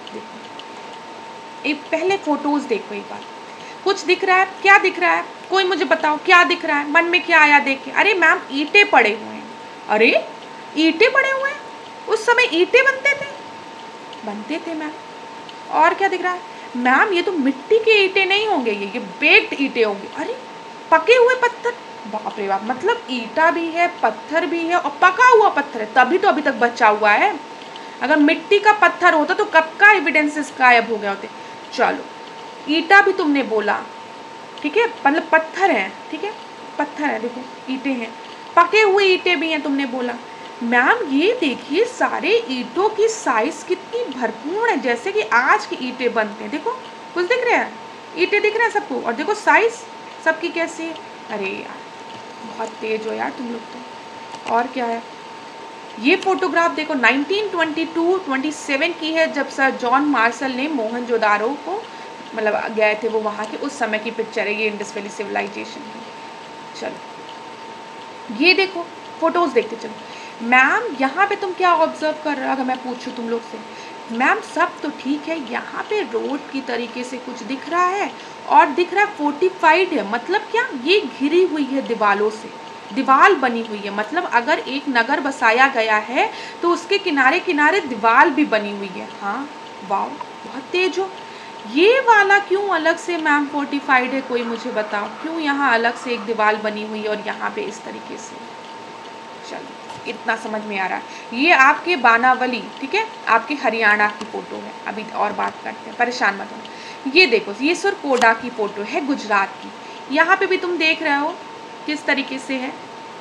देखो एक पहले फोटोज़ देखो, एक बार कुछ दिख रहा है, क्या दिख रहा है, कोई मुझे बताओ क्या दिख रहा है, मन में क्या आया देख के, अरे मैम ईंटें पड़े हुए हैं, अरे ईंटें पड़े हुए हैं, उस समय ईंटें बनते थे बनते थे मैम। और क्या दिख रहा है, मैम ये तो मिट्टी के ईंटें नहीं होंगे, ये ये बेक्ड ईंटें होंगे। अरे पके हुए पत्थर, बाप रे बाप, मतलब ईंटा भी है, पत्थर भी है और पका हुआ पत्थर है, तभी तो अभी तक बचा हुआ है। अगर मिट्टी का पत्थर होता तो कब का एविडेंसेस गायब हो गए होते। चलो ईंटा भी तुमने बोला, ठीक है, मतलब पत्थर है, ठीक है, पत्थर है, देखो ईंटें हैं, पके हुए ईंटें भी हैं तुमने बोला। मैम ये देखिए सारे ईंटों की साइज कितनी भरपूर है, जैसे कि आज की ईंटें बनते हैं। देखो कुछ दिख रहा है, ईंटें दिख रहे हैं सबको, और देखो साइज सबकी कैसी है। अरे यार बहुत तेज हो यार तुम लोग तो। और क्या है, ये फोटोग्राफ देखो nineteen twenty two twenty seven की है, जब सर जॉन मार्शल ने मोहनजोदारो को मतलब गए थे वो, वहाँ के उस समय की पिक्चर है ये, इंडस वैली सिविलाइजेशन की। चलो ये देखो फोटोज देखते चलो। मैम यहाँ पे तुम क्या ऑब्जर्व कर रहे हो, अगर मैं पूछूँ तुम लोग से। मैम सब तो ठीक है, यहाँ पे रोड की तरीके से कुछ दिख रहा है और दिख रहा है फोर्टिफाइड है, मतलब क्या ये घिरी हुई है दीवारों से, दीवार बनी हुई है, मतलब अगर एक नगर बसाया गया है तो उसके किनारे किनारे दीवार भी बनी हुई है। हाँ वाह बहुत तेज हो। ये वाला क्यों अलग से मैम फोर्टिफाइड है, कोई मुझे बताओ, क्यों यहाँ अलग से एक दीवार बनी हुई है और यहाँ पे इस तरीके से। चलो इतना समझ में आ रहा है। ये आपके बानावली, ठीक है, आपके हरियाणा की फ़ोटो है। अभी और बात करते हैं, परेशान मत हो। ये देखो ये सुरकोडा की फ़ोटो है, गुजरात की। यहाँ पे भी तुम देख रहे हो किस तरीके से है,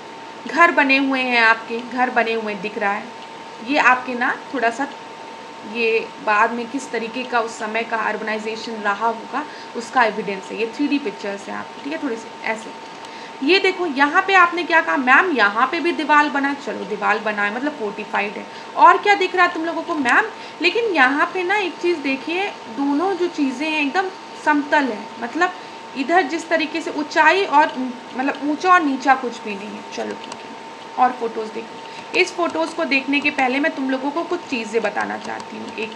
घर बने हुए हैं, आपके घर बने हुए दिख रहा है। ये आपके ना थोड़ा सा ये बाद में किस तरीके का उस समय का अर्बनाइजेशन रहा होगा उसका एविडेंस है। ये थ्री डी पिक्चर्स हैं आपकी, ठीक है, थोड़ी सी ऐसे। ये देखो यहाँ पे आपने क्या कहा, मैम यहाँ पे भी दीवार बना, चलो दीवार बना है मतलब फोर्टिफाइड है। और क्या दिख रहा है तुम लोगों को मैम, लेकिन यहाँ पे ना एक चीज़ देखिए, दोनों जो चीज़ें हैं एकदम समतल है, मतलब इधर जिस तरीके से ऊंचाई और मतलब ऊंचा और नीचा कुछ भी नहीं है। चलो ठीक है, और फोटोज़ देखो। इस फोटोज़ को देखने के पहले मैं तुम लोगों को कुछ चीज़ें बताना चाहती हूँ, एक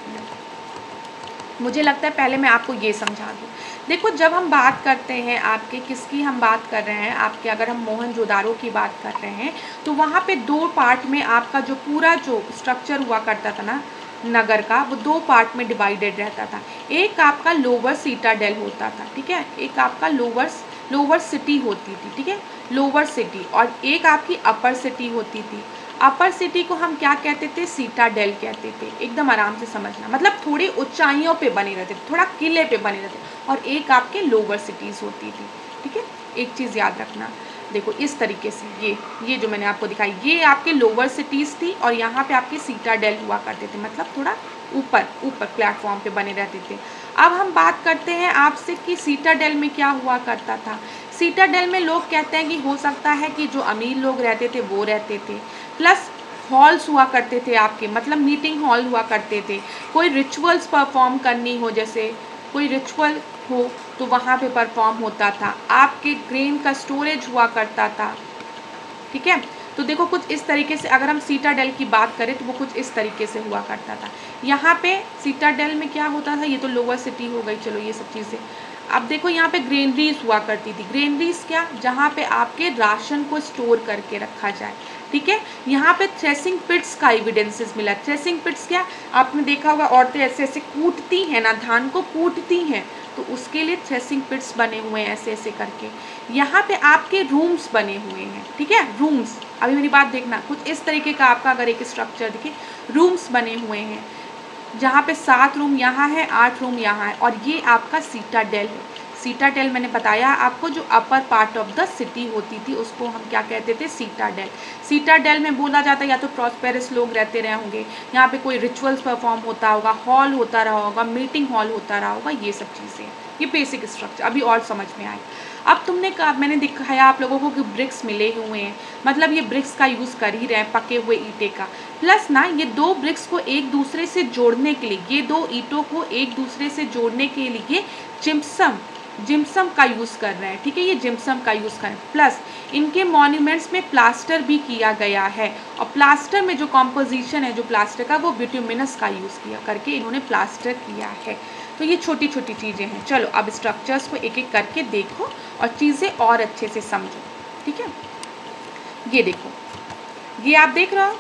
मिनट। मुझे लगता है पहले मैं आपको ये समझा दूँ। देखो जब हम बात करते हैं आपके किसकी हम बात कर रहे हैं, आपके अगर हम मोहनजोदारो की बात कर रहे हैं तो वहाँ पे दो पार्ट में आपका जो पूरा जो स्ट्रक्चर हुआ करता था ना नगर का, वो दो पार्ट में डिवाइडेड रहता था। एक आपका लोअर सीटाडेल होता था, ठीक है, एक आपका लोअर लोअर सिटी होती थी, ठीक है, लोअर सिटी, और एक आपकी अपर सिटी होती थी। अपर सिटी को हम क्या कहते थे, सीटाडेल कहते थे। एकदम आराम से समझना, मतलब थोड़ी ऊंचाइयों पे बने रहते थे, थोड़ा किले पे बने रहते, और एक आपके लोअर सिटीज़ होती थी, ठीक है। एक चीज़ याद रखना, देखो इस तरीके से ये ये जो मैंने आपको दिखाई, ये आपके लोअर सिटीज़ थी और यहाँ पे आपके सीटाडेल हुआ करते थे, मतलब थोड़ा ऊपर ऊपर प्लेटफॉर्म पे बने रहते थे। अब हम बात करते हैं आपसे कि सीटाडेल में क्या हुआ करता था। सीटाडेल में लोग कहते हैं कि हो सकता है कि जो अमीर लोग रहते थे वो रहते थे, प्लस हॉल्स हुआ करते थे आपके, मतलब मीटिंग हॉल हुआ करते थे। कोई रिचुअल्स परफॉर्म करनी हो, जैसे कोई रिचुअल हो तो वहाँ पे परफॉर्म होता था। आपके ग्रेन का स्टोरेज हुआ करता था, ठीक है। तो देखो कुछ इस तरीके से अगर हम सीटाडेल की बात करें तो वो कुछ इस तरीके से हुआ करता था। यहाँ पे सीटाडेल में क्या होता था, ये तो लोअर सिटी हो गई, चलो ये सब चीज़ें। अब देखो यहाँ पे ग्रेनरीज हुआ करती थी। ग्रेनरीज क्या, जहाँ पे आपके राशन को स्टोर करके रखा जाए, ठीक है। यहाँ पे थ्रेसिंग पिट्स का एविडेंसेस मिला। थ्रेसिंग पिट्स क्या, आपने देखा होगा औरतें ऐसे ऐसे कूटती हैं ना, धान को कूटती हैं, तो उसके लिए थ्रेसिंग पिट्स बने हुए हैं ऐसे ऐसे करके। यहाँ पे आपके रूम्स बने हुए हैं, ठीक है, रूम्स। अभी मेरी बात देखना, कुछ इस तरीके का आपका अगर एक स्ट्रक्चर दिखे, रूम्स बने हुए हैं, जहाँ पे सात रूम यहाँ है, आठ रूम यहाँ है, और ये आपका सीटाडेल है। सीटाडेल मैंने बताया आपको, जो upper part of the city होती थी उसको हम क्या कहते थे, सीटाडेल। सीटाडेल में बोला जाता है या तो प्रॉस्पेरस लोग रहते रहे होंगे, यहाँ पे कोई रिचुअल्स परफॉर्म होता होगा, हॉल होता रहा होगा, मीटिंग हॉल होता रहा होगा, ये सब चीज़ें। ये बेसिक स्ट्रक्चर अभी और समझ में आए। अब तुमने कहा, मैंने दिखाया आप लोगों को कि ब्रिक्स मिले हुए हैं, मतलब ये ब्रिक्स का यूज़ कर ही रहे हैं, पके हुए ईंटे का। प्लस ना ये दो ब्रिक्स को एक दूसरे से जोड़ने के लिए, ये दो ईंटों को एक दूसरे से जोड़ने के लिए जिप्सम जिप्सम का यूज़ कर रहे हैं, ठीक है, ये जिप्सम का यूज़ करें। प्लस इनके मॉन्यूमेंट्स में प्लास्टर भी किया गया है, और प्लास्टर में जो कॉम्पोजिशन है जो प्लास्टर का, वो बिट्यूमिनस का यूज़ किया करके इन्होंने प्लास्टर किया है। तो ये छोटी छोटी चीज़ें हैं। चलो अब स्ट्रक्चर्स को एक एक करके देखो और चीज़ें और अच्छे से समझो, ठीक है। ये देखो, ये आप देख रहे हो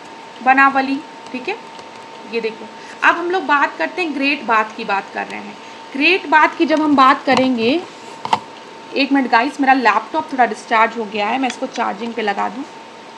बनावली, ठीक है, ये देखो। अब हम लोग बात करते हैं ग्रेट बाथ की बात कर रहे हैं। ग्रेट बाथ की जब हम बात करेंगे, एक मिनट गाइस, मेरा लैपटॉप थोड़ा डिस्चार्ज हो गया है, मैं इसको चार्जिंग पे लगा दूं।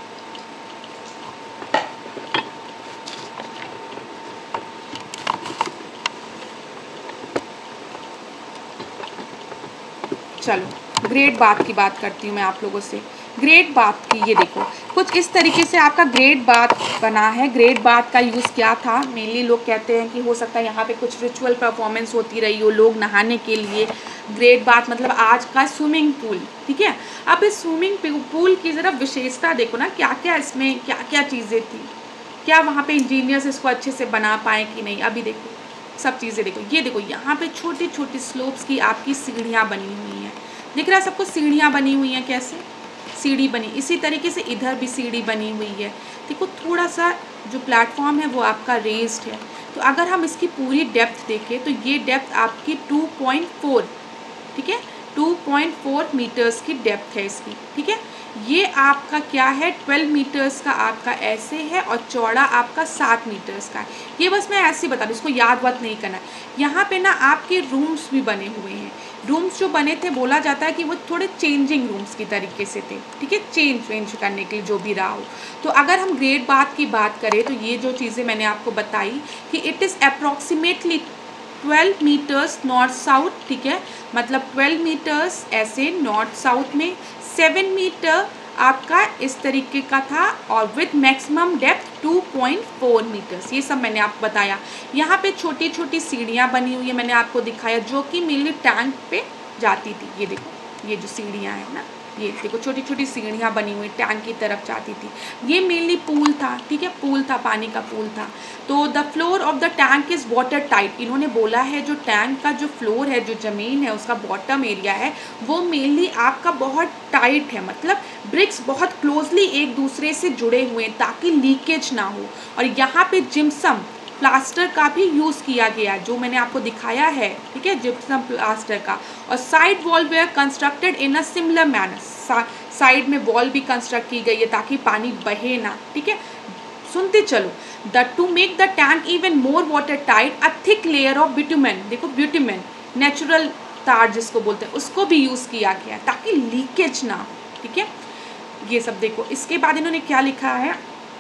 चलो ग्रेट बाथ की बात करती हूँ मैं आप लोगों से। ग्रेट बाथ की ये देखो कुछ इस तरीके से आपका ग्रेट बाथ बना है। ग्रेट बाथ का यूज़ क्या था, मेनली लोग कहते हैं कि हो सकता है यहाँ पे कुछ रिचुअल परफॉर्मेंस होती रही हो, लोग नहाने के लिए ग्रेट बाथ मतलब आज का स्विमिंग पूल, ठीक है। अब इस स्विमिंग पूल की ज़रा विशेषता देखो ना, क्या क्या इसमें क्या क्या चीज़ें थी, क्या वहाँ पे इंजीनियर्स इसको अच्छे से बना पाए कि नहीं, अभी देखो सब चीज़ें देखो। ये देखो यहाँ पे छोटी छोटी स्लोप्स की आपकी सीढ़ियाँ बनी हुई हैं, दिख रहा है सबको, सीढ़ियाँ बनी हुई हैं, कैसे सीढ़ी बनी, इसी तरीके से इधर भी सीढ़ी बनी हुई है। देखो थोड़ा सा जो प्लेटफॉर्म है वो आपका रेस्ड है। तो अगर हम इसकी पूरी डेप्थ देखें तो ये डेप्थ आपकी टू पॉइंट फोर, ठीक है, टू पॉइंट फोर मीटर्स की डेप्थ है इसकी, ठीक है। ये आपका क्या है, ट्वेल्व मीटर्स का आपका ऐसे है और चौड़ा आपका सात मीटर्स का है। ये बस मैं ऐसे ही बता दूँ, इसको याद बात नहीं करना है। यहाँ पे ना आपके रूम्स भी बने हुए हैं। रूम्स जो बने थे बोला जाता है कि वो थोड़े चेंजिंग रूम्स की तरीके से थे, ठीक है, चेंज चेंज करने के लिए जो भी रहा हो। तो अगर हम ग्रेट बाथ की बात करें तो ये जो चीज़ें मैंने आपको बताई कि it is approximately twelve meters north south, ठीक है, मतलब ट्वेल्व मीटर्स ऐसे नॉर्थ साउथ में, सेवन मीटर आपका इस तरीके का था और with maximum depth two point four meters. ये सब मैंने आपको बताया। यहाँ पे छोटी छोटी सीढ़ियाँ बनी हुई है, मैंने आपको दिखाया, जो कि मेनली टैंक पे जाती थी। ये देखो ये जो सीढ़ियाँ हैं ना, ये देखो छोटी छोटी सीढ़ियाँ बनी हुई टैंक की तरफ जाती थी। ये मेनली पूल था, ठीक है, पूल था, पानी का पूल था। तो the floor of the tank is water tight. इन्होंने बोला है जो टैंक का जो फ्लोर है, जो ज़मीन है, उसका बॉटम एरिया है, वो मेनली आपका बहुत टाइट है, मतलब ब्रिक्स बहुत क्लोजली एक दूसरे से जुड़े हुए हैं ताकि लीकेज ना हो। और यहाँ पे जिप्सम प्लास्टर का भी यूज़ किया गया, जो मैंने आपको दिखाया है, ठीक है, जिप्सम प्लास्टर का। और side wall were constructed in a similar manner, side में वॉल भी कंस्ट्रक्ट की गई है ताकि पानी बहे ना, ठीक है। सुनते चलो, the to make the tank even more water tight, a thick layer of bitumen, देखो बिटुमेन नेचुरल तार जिसको बोलते हैं, उसको भी यूज़ किया गया ताकि लीकेज ना हो, ठीक है। ये सब देखो। इसके बाद इन्होंने क्या लिखा है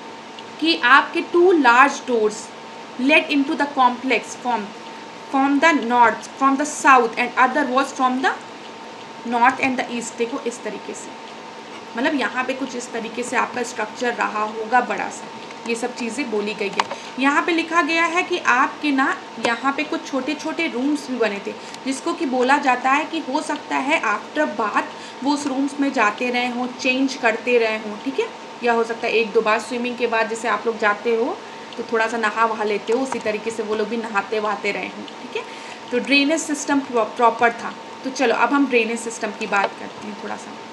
कि आपके two large doors let into the complex from from the north, from the south and other was from the north and the east. देखो इस तरीके से, मतलब यहाँ पे कुछ इस तरीके से आपका स्ट्रक्चर रहा होगा बड़ा सा। ये सब चीज़ें बोली गई है। यहाँ पे लिखा गया है कि आपके ना यहाँ पे कुछ छोटे छोटे रूम्स भी बने थे, जिसको कि बोला जाता है कि हो सकता है आफ्टर बाथ वो उस रूम्स में जाते रहे हों, चेंज करते रहे हों, ठीक है। या हो सकता है एक दो बार स्विमिंग के बाद जैसे आप लोग जाते हो तो थोड़ा सा नहा वहा लेते हो, उसी तरीके से वो लोग भी नहाते वहाते रहे हों, ठीक है। तो ड्रेनेज सिस्टम प्रॉपर था। तो चलो अब हम ड्रेनेज सिस्टम की बात करते हैं थोड़ा सा।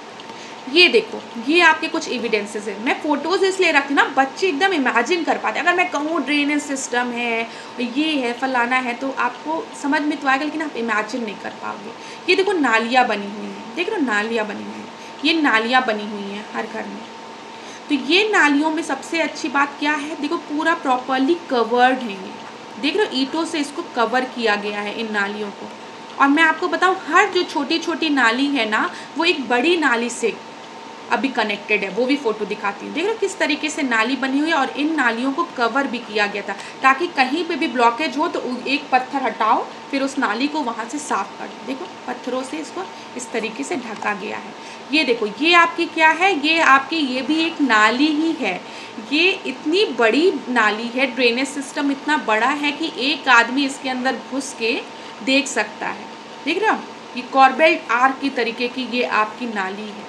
ये देखो ये आपके कुछ एविडेंसेस है। मैं फ़ोटोज़ इसलिए रखती ना, बच्चे एकदम इमेजिन कर पाते। अगर मैं कहूँ ड्रेनेज सिस्टम है, ये है, फलाना है, तो आपको समझ में तो आएगा, लेकिन आप इमेजिन नहीं कर पाओगे। ये देखो नालियाँ बनी हुई हैं, देख रहे हो नालियाँ बनी हुई हैं, ये नालियाँ बनी हुई हैं हर घर में। तो ये नालियों में सबसे अच्छी बात क्या है, देखो पूरा प्रॉपरली कवर्ड है ये, देख रहे हो ईंटों से इसको कवर किया गया है इन नालियों को। और मैं आपको बताऊँ, हर जो छोटी छोटी नाली है ना, वो एक बड़ी नाली से अभी कनेक्टेड है, वो भी फ़ोटो दिखाती हूँ। देख रहे हो किस तरीके से नाली बनी हुई है, और इन नालियों को कवर भी किया गया था ताकि कहीं पे भी ब्लॉकेज हो तो एक पत्थर हटाओ, फिर उस नाली को वहाँ से साफ़ कर दो। देखो पत्थरों से इसको इस तरीके से ढका गया है। ये देखो ये आपकी क्या है, ये आपकी ये भी एक नाली ही है। ये इतनी बड़ी नाली है, ड्रेनेज सिस्टम इतना बड़ा है कि एक आदमी इसके अंदर घुस के देख सकता है। देख रहे हो, ये कॉर्बेट आर्क की तरीके की ये आपकी नाली है।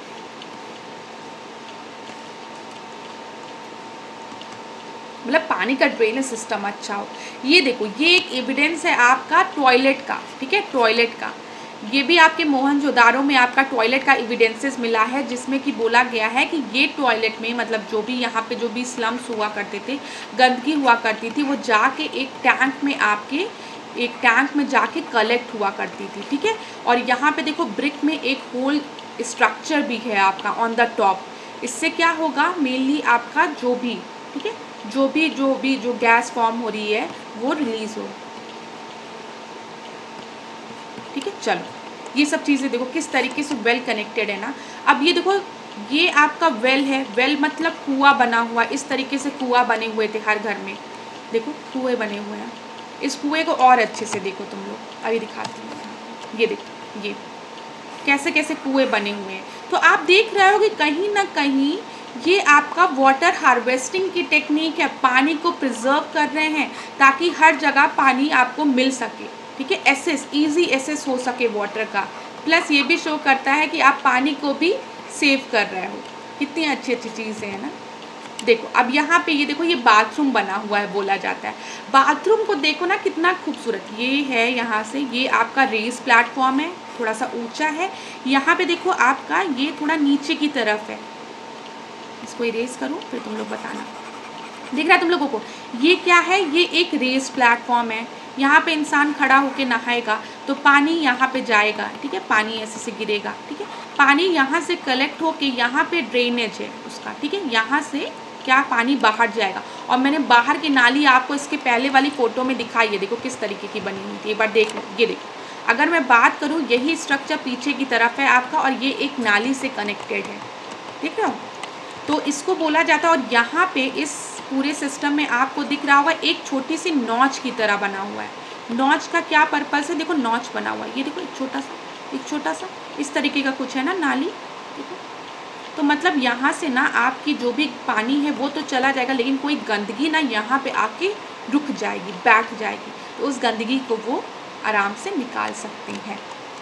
मतलब पानी का ड्रेनेज सिस्टम अच्छा हो। ये देखो ये एक एविडेंस है आपका टॉयलेट का, ठीक है, टॉयलेट का। ये भी आपके मोहनजोदाड़ो में आपका टॉयलेट का एविडेंसेस मिला है, जिसमें कि बोला गया है कि ये टॉयलेट में मतलब जो भी यहाँ पे जो भी स्लम्स हुआ करते थे, गंदगी हुआ करती थी, वो जाके एक टैंक में आपके एक टैंक में जाके कलेक्ट हुआ करती थी, ठीक है। और यहाँ पे देखो ब्रिक में एक होल स्ट्रक्चर भी है आपका ऑन द टॉप। इससे क्या होगा, मेनली आपका जो भी, ठीक है, जो भी जो भी जो गैस फॉर्म हो रही है वो रिलीज़ हो। चलो ये सब चीज़ें देखो किस तरीके से वेल कनेक्टेड है ना। अब ये देखो ये आपका वेल है, वेल मतलब कुआं बना हुआ, इस तरीके से कुआं बने हुए थे हर घर में, देखो कुएं बने हुए हैं। इस कुएं को और अच्छे से देखो तुम लोग, अभी दिखाती हूँ, ये देखो ये कैसे कैसे कुएं बने हुए हैं। तो आप देख रहे हो कि कहीं ना कहीं ये आपका वाटर हार्वेस्टिंग की टेक्निक है, पानी को प्रिजर्व कर रहे हैं ताकि हर जगह पानी आपको मिल सके, ठीक है, एसेस ईजी एसेस हो सके वाटर का। प्लस ये भी शो करता है कि आप पानी को भी सेव कर रहे हो। कितनी अच्छी अच्छी चीज़ें हैं ना। देखो अब यहाँ पे ये देखो ये बाथरूम बना हुआ है बोला जाता है। बाथरूम को देखो ना कितना खूबसूरत ये है। यहाँ से ये आपका रेस प्लेटफॉर्म है, थोड़ा सा ऊंचा है। यहाँ पे देखो आपका ये थोड़ा नीचे की तरफ है। इसको इरेज करूँ फिर तुम लोग बताना, दिख रहा है तुम लोगों को? ये क्या है? ये एक रेस प्लेटफॉर्म है। यहाँ पे इंसान खड़ा होके नहाएगा तो पानी यहाँ पे जाएगा, ठीक है, पानी ऐसे से गिरेगा, ठीक है। पानी यहाँ से कलेक्ट होके यहाँ पे ड्रेनेज है उसका, ठीक है, यहाँ से क्या पानी बाहर जाएगा। और मैंने बाहर की नाली आपको इसके पहले वाली फ़ोटो में दिखाई है, देखो किस तरीके की बनी हुई थी। एक बार देख लो, ये देखो। अगर मैं बात करूँ यही स्ट्रक्चर पीछे की तरफ है आपका और ये एक नाली से कनेक्टेड है, देख रहे हो? तो इसको बोला जाता है। और यहाँ पे इस पूरे सिस्टम में आपको दिख रहा होगा एक छोटी सी नॉच की तरह बना हुआ है। नॉच का क्या पर्पस है? देखो नॉच बना हुआ है, ये देखो एक छोटा सा एक छोटा सा इस तरीके का कुछ है ना नाली, देखो। तो मतलब यहाँ से ना आपकी जो भी पानी है वो तो चला जाएगा, लेकिन कोई गंदगी ना यहाँ पे आके रुक जाएगी, बैठ जाएगी। तो उस गंदगी को वो आराम से निकाल सकती हैं।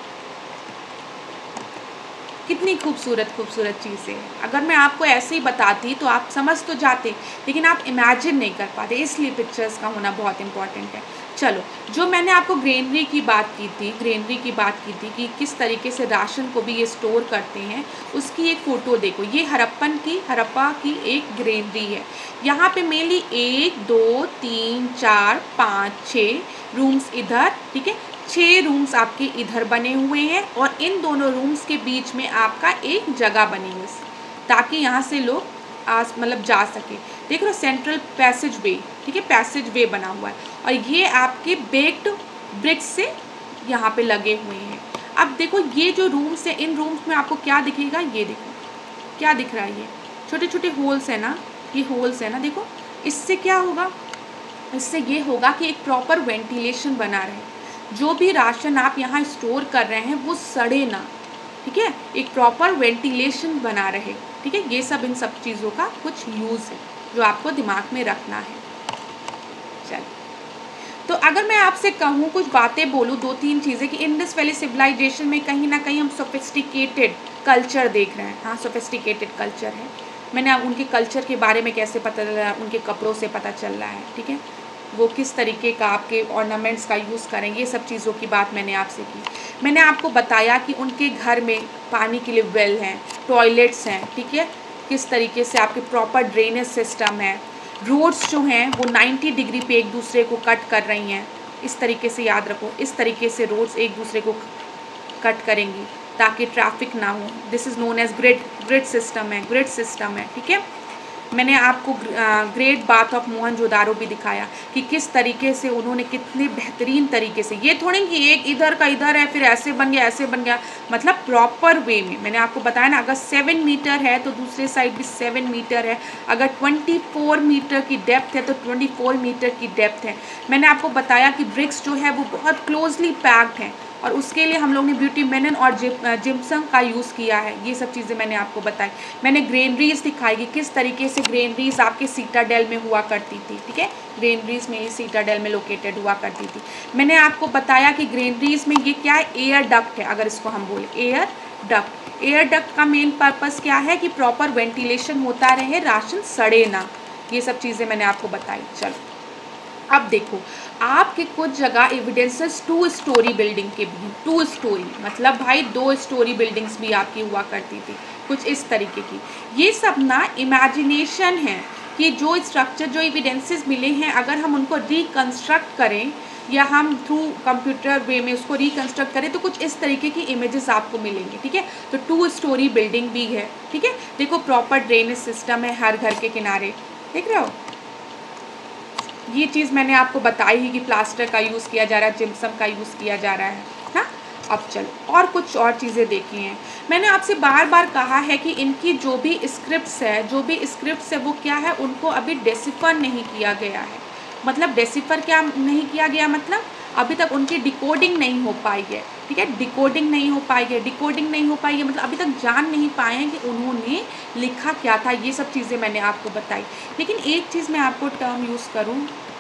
कितनी खूबसूरत खूबसूरत चीज़ें। अगर मैं आपको ऐसे ही बताती तो आप समझ तो जाते, लेकिन आप इमेजिन नहीं कर पाते, इसलिए पिक्चर्स का होना बहुत इम्पॉर्टेंट है। चलो, जो मैंने आपको ग्रेनरी की बात की थी ग्रेनरी की बात की थी कि किस तरीके से राशन को भी ये स्टोर करते हैं, उसकी एक फ़ोटो देखो। ये हड़प्पन की हड़प्पा की एक ग्रेनरी है। यहाँ पे मेनली एक दो तीन चार पाँच छः रूम्स इधर, ठीक है, छः रूम्स आपके इधर बने हुए हैं और इन दोनों रूम्स के बीच में आपका एक जगह बनी हुई है ताकि यहाँ से लोग आस मतलब जा सके। देख लो सेंट्रल पैसेज वे, ठीक है, पैसेज वे बना हुआ है और ये आपके बेक्ड ब्रिक्स से यहाँ पे लगे हुए हैं। अब देखो ये जो रूम्स है, इन रूम्स में आपको क्या दिखेगा? ये देखो क्या दिख रहा है, ये छोटे छोटे होल्स है ना, ये होल्स है ना, देखो। इससे क्या होगा? इससे ये होगा कि एक प्रॉपर वेंटिलेशन बना रहे, जो भी राशन आप यहाँ स्टोर कर रहे हैं वो सड़े ना, ठीक है, एक प्रॉपर वेंटिलेशन बना रहे, ठीक है। ये सब इन सब चीज़ों का कुछ यूज़ है जो आपको दिमाग में रखना है। चल, तो अगर मैं आपसे कहूँ कुछ बातें बोलूँ, दो तीन चीज़ें कि इंडस वैली सिविलाइजेशन में कहीं ना कहीं हम सोफिस्टिकेटेड कल्चर देख रहे हैं। हाँ, सोफिस्टिकेटेड कल्चर है। मैंने उनके कल्चर के बारे में कैसे पता चल रहा है, उनके कपड़ों से पता चल रहा है, ठीक है, वो किस तरीके का आपके ऑर्नामेंट्स का यूज़ करेंगे, ये सब चीज़ों की बात मैंने आपसे की। मैंने आपको बताया कि उनके घर में पानी के लिए वेल हैं, टॉयलेट्स हैं, ठीक है, किस तरीके से आपके प्रॉपर ड्रेनेज सिस्टम है। रोड्स जो हैं वो नब्बे डिग्री पे एक दूसरे को कट कर रही हैं, इस तरीके से याद रखो, इस तरीके से रोड्स एक दूसरे को कट करेंगी ताकि ट्रैफिक ना हो। This is known as grid grid system है, ग्रिड सिस्टम है, ठीक है। मैंने आपको ग्रेट बाथ ऑफ मोहनजोदारो भी दिखाया कि किस तरीके से उन्होंने कितने बेहतरीन तरीके से, ये थोड़ी कि एक इधर का इधर है फिर ऐसे बन गया ऐसे बन गया, मतलब प्रॉपर वे में। मैंने आपको बताया ना, अगर सेवन मीटर है तो दूसरे साइड भी सेवन मीटर है, अगर ट्वेंटी फोर मीटर की डेप्थ है तो ट्वेंटी फोर मीटर की डेप्थ है। मैंने आपको बताया कि ब्रिक्स जो है वो बहुत क्लोजली पैक्ड हैं और उसके लिए हम लोग ने ब्यूटी मेनन और जिप्सम का यूज़ किया है। ये सब चीज़ें मैंने आपको बताई। मैंने ग्रेनरीज दिखाई कि किस तरीके से ग्रेनरीज आपके सीटाडेल में हुआ करती थी, ठीक है, ग्रेनरीज में सीटाडेल में लोकेटेड हुआ करती थी। मैंने आपको बताया कि ग्रेनरीज में ये क्या है, एयर डक्ट है। अगर इसको हम बोले एयर डक्ट, एयर डक्ट का मेन पर्पस क्या है कि प्रॉपर वेंटिलेशन होता रहे, राशन सड़े ना। ये सब चीज़ें मैंने आपको बताई। चलो अब देखो, आपके कुछ जगह एविडेंसेस टू स्टोरी बिल्डिंग के भी, टू स्टोरी मतलब भाई दो स्टोरी बिल्डिंग्स भी आपकी हुआ करती थी, कुछ इस तरीके की। ये सब ना इमेजिनेशन है कि जो स्ट्रक्चर, जो एविडेंसेस मिले हैं, अगर हम उनको रिकंस्ट्रक्ट करें या हम थ्रू कंप्यूटर वे में उसको रिकंस्ट्रक्ट करें तो कुछ इस तरीके की इमेजेस आपको मिलेंगे, ठीक है। तो टू स्टोरी बिल्डिंग भी है, ठीक है। देखो प्रॉपर ड्रेनेज सिस्टम है हर घर के किनारे, देख रहे हो। ये चीज़ मैंने आपको बताई ही कि प्लास्टर का यूज़ किया जा रहा है, जिप्सम का यूज़ किया जा रहा है ना। अब चलो और कुछ और चीज़ें देखी हैं। मैंने आपसे बार बार कहा है कि इनकी जो भी स्क्रिप्ट्स है जो भी स्क्रिप्ट्स है वो क्या है, उनको अभी डेसिफर नहीं किया गया है। मतलब डेसिफर क्या नहीं किया गया, मतलब अभी तक उनकी डिकोडिंग नहीं हो पाई है। ठीक है, डिकोडिंग नहीं हो पाई है, डिकोडिंग नहीं हो पाई है मतलब अभी तक जान नहीं पाए हैं कि उन्होंने लिखा क्या था। ये सब चीज़ें मैंने आपको बताई। लेकिन एक चीज़ मैं आपको टर्म यूज़ करूँ,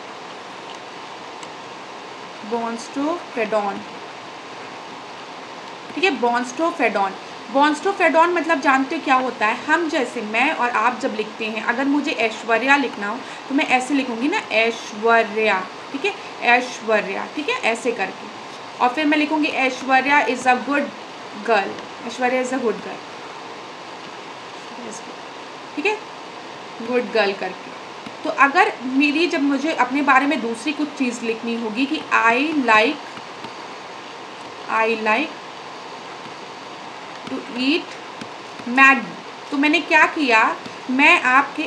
ब्रोंस्टोफेडॉन। ठीक है, ब्रोंस्टोफेडॉन। ब्रोंस्टोफेडॉन मतलब जानते हो क्या होता है? हम जैसे मैं और आप जब लिखते हैं, अगर मुझे ऐश्वर्या लिखना हो तो मैं ऐसे लिखूंगी ना, ऐश्वर्या। ठीक है, ऐश्वर्या। ठीक है, ऐसे करके, और फिर मैं लिखूंगी Aishwarya is a good girl. Aishwarya is a good girl. ठीक है, गुड गर्ल करके। तो अगर मेरी जब मुझे अपने बारे में दूसरी कुछ चीज़ लिखनी होगी कि I like I like to eat Maggi, तो मैंने क्या किया, मैं आपके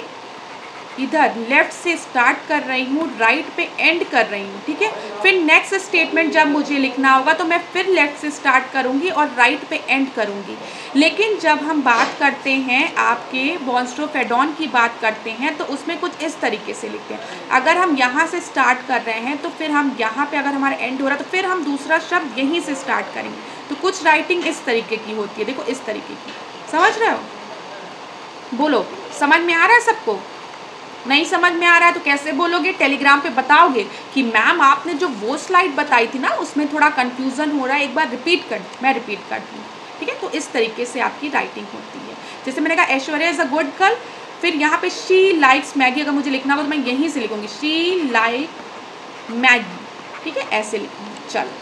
इधर लेफ्ट से स्टार्ट कर रही हूँ, राइट पे एंड कर रही हूँ। ठीक है, फिर नेक्स्ट स्टेटमेंट जब मुझे लिखना होगा तो मैं फिर लेफ्ट से स्टार्ट करूँगी और राइट पे एंड करूँगी। लेकिन जब हम बात करते हैं आपके ब्रोंस्टोफेडॉन की बात करते हैं तो उसमें कुछ इस तरीके से लिखते हैं। अगर हम यहाँ से स्टार्ट कर रहे हैं तो फिर हम यहाँ पे अगर हमारा एंड हो रहा है तो फिर हम दूसरा शब्द यहीं से स्टार्ट करेंगे। तो कुछ राइटिंग इस तरीके की होती है, देखो इस तरीके की। समझ रहे हो? बोलो, समझ में आ रहा है सबको? नहीं समझ में आ रहा है तो कैसे बोलोगे? टेलीग्राम पे बताओगे कि मैम आपने जो वो स्लाइड बताई थी ना उसमें थोड़ा कंफ्यूजन हो रहा है, एक बार रिपीट कर। मैं रिपीट करती हूँ। ठीक है, तो इस तरीके से आपकी राइटिंग होती है। जैसे मैंने कहा Aishwarya is a good girl, फिर यहाँ पे शी लाइक्स मैगी अगर मुझे लिखना हो तो मैं यहीं से लिखूँगी शी लाइक मैगी। ठीक है, ऐसे लिखूँगी। चलो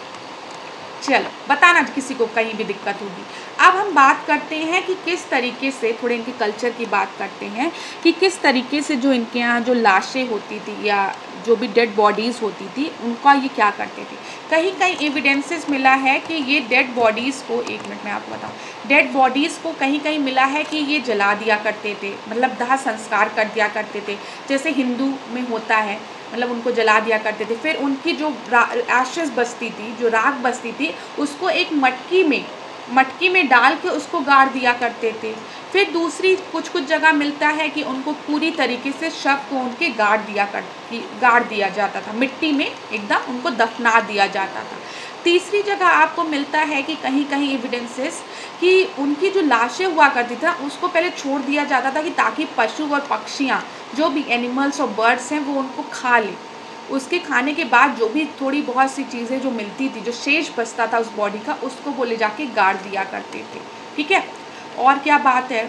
चलो बताना किसी को कहीं भी दिक्कत होगी। अब हम बात करते हैं कि किस तरीके से, थोड़े इनके कल्चर की बात करते हैं कि किस तरीके से जो इनके यहाँ जो लाशें होती थी या जो भी डेड बॉडीज़ होती थी उनका ये क्या करते थे। कहीं कहीं एविडेंसेस मिला है कि ये डेड बॉडीज़ को, एक मिनट में आपको बताऊँ, डेड बॉडीज़ को कहीं कहीं मिला है कि ये जला दिया करते थे, मतलब दाह संस्कार कर दिया करते थे, जैसे हिंदू में होता है, मतलब उनको जला दिया करते थे। फिर उनकी जो एशेस बचती थी, जो राख बचती थी, उसको एक मटकी में मटकी में डाल के उसको गाड़ दिया करते थे। फिर दूसरी कुछ कुछ जगह मिलता है कि उनको पूरी तरीके से शव को उनके गाड़ दिया कर गाड़ दिया जाता था, मिट्टी में एकदम उनको दफना दिया जाता था। तीसरी जगह आपको मिलता है कि कहीं कहीं एविडेंसेस कि उनकी जो लाशें हुआ करती थी उसको पहले छोड़ दिया जाता था कि ताकि पशु और पक्षियाँ, जो भी एनिमल्स और बर्ड्स हैं, वो उनको खा लें। उसके खाने के बाद जो भी थोड़ी बहुत सी चीज़ें जो मिलती थी, जो शेष बचता था उस बॉडी का, उसको वो ले जाके गाड़ दिया करते थे। ठीक है, और क्या बात है,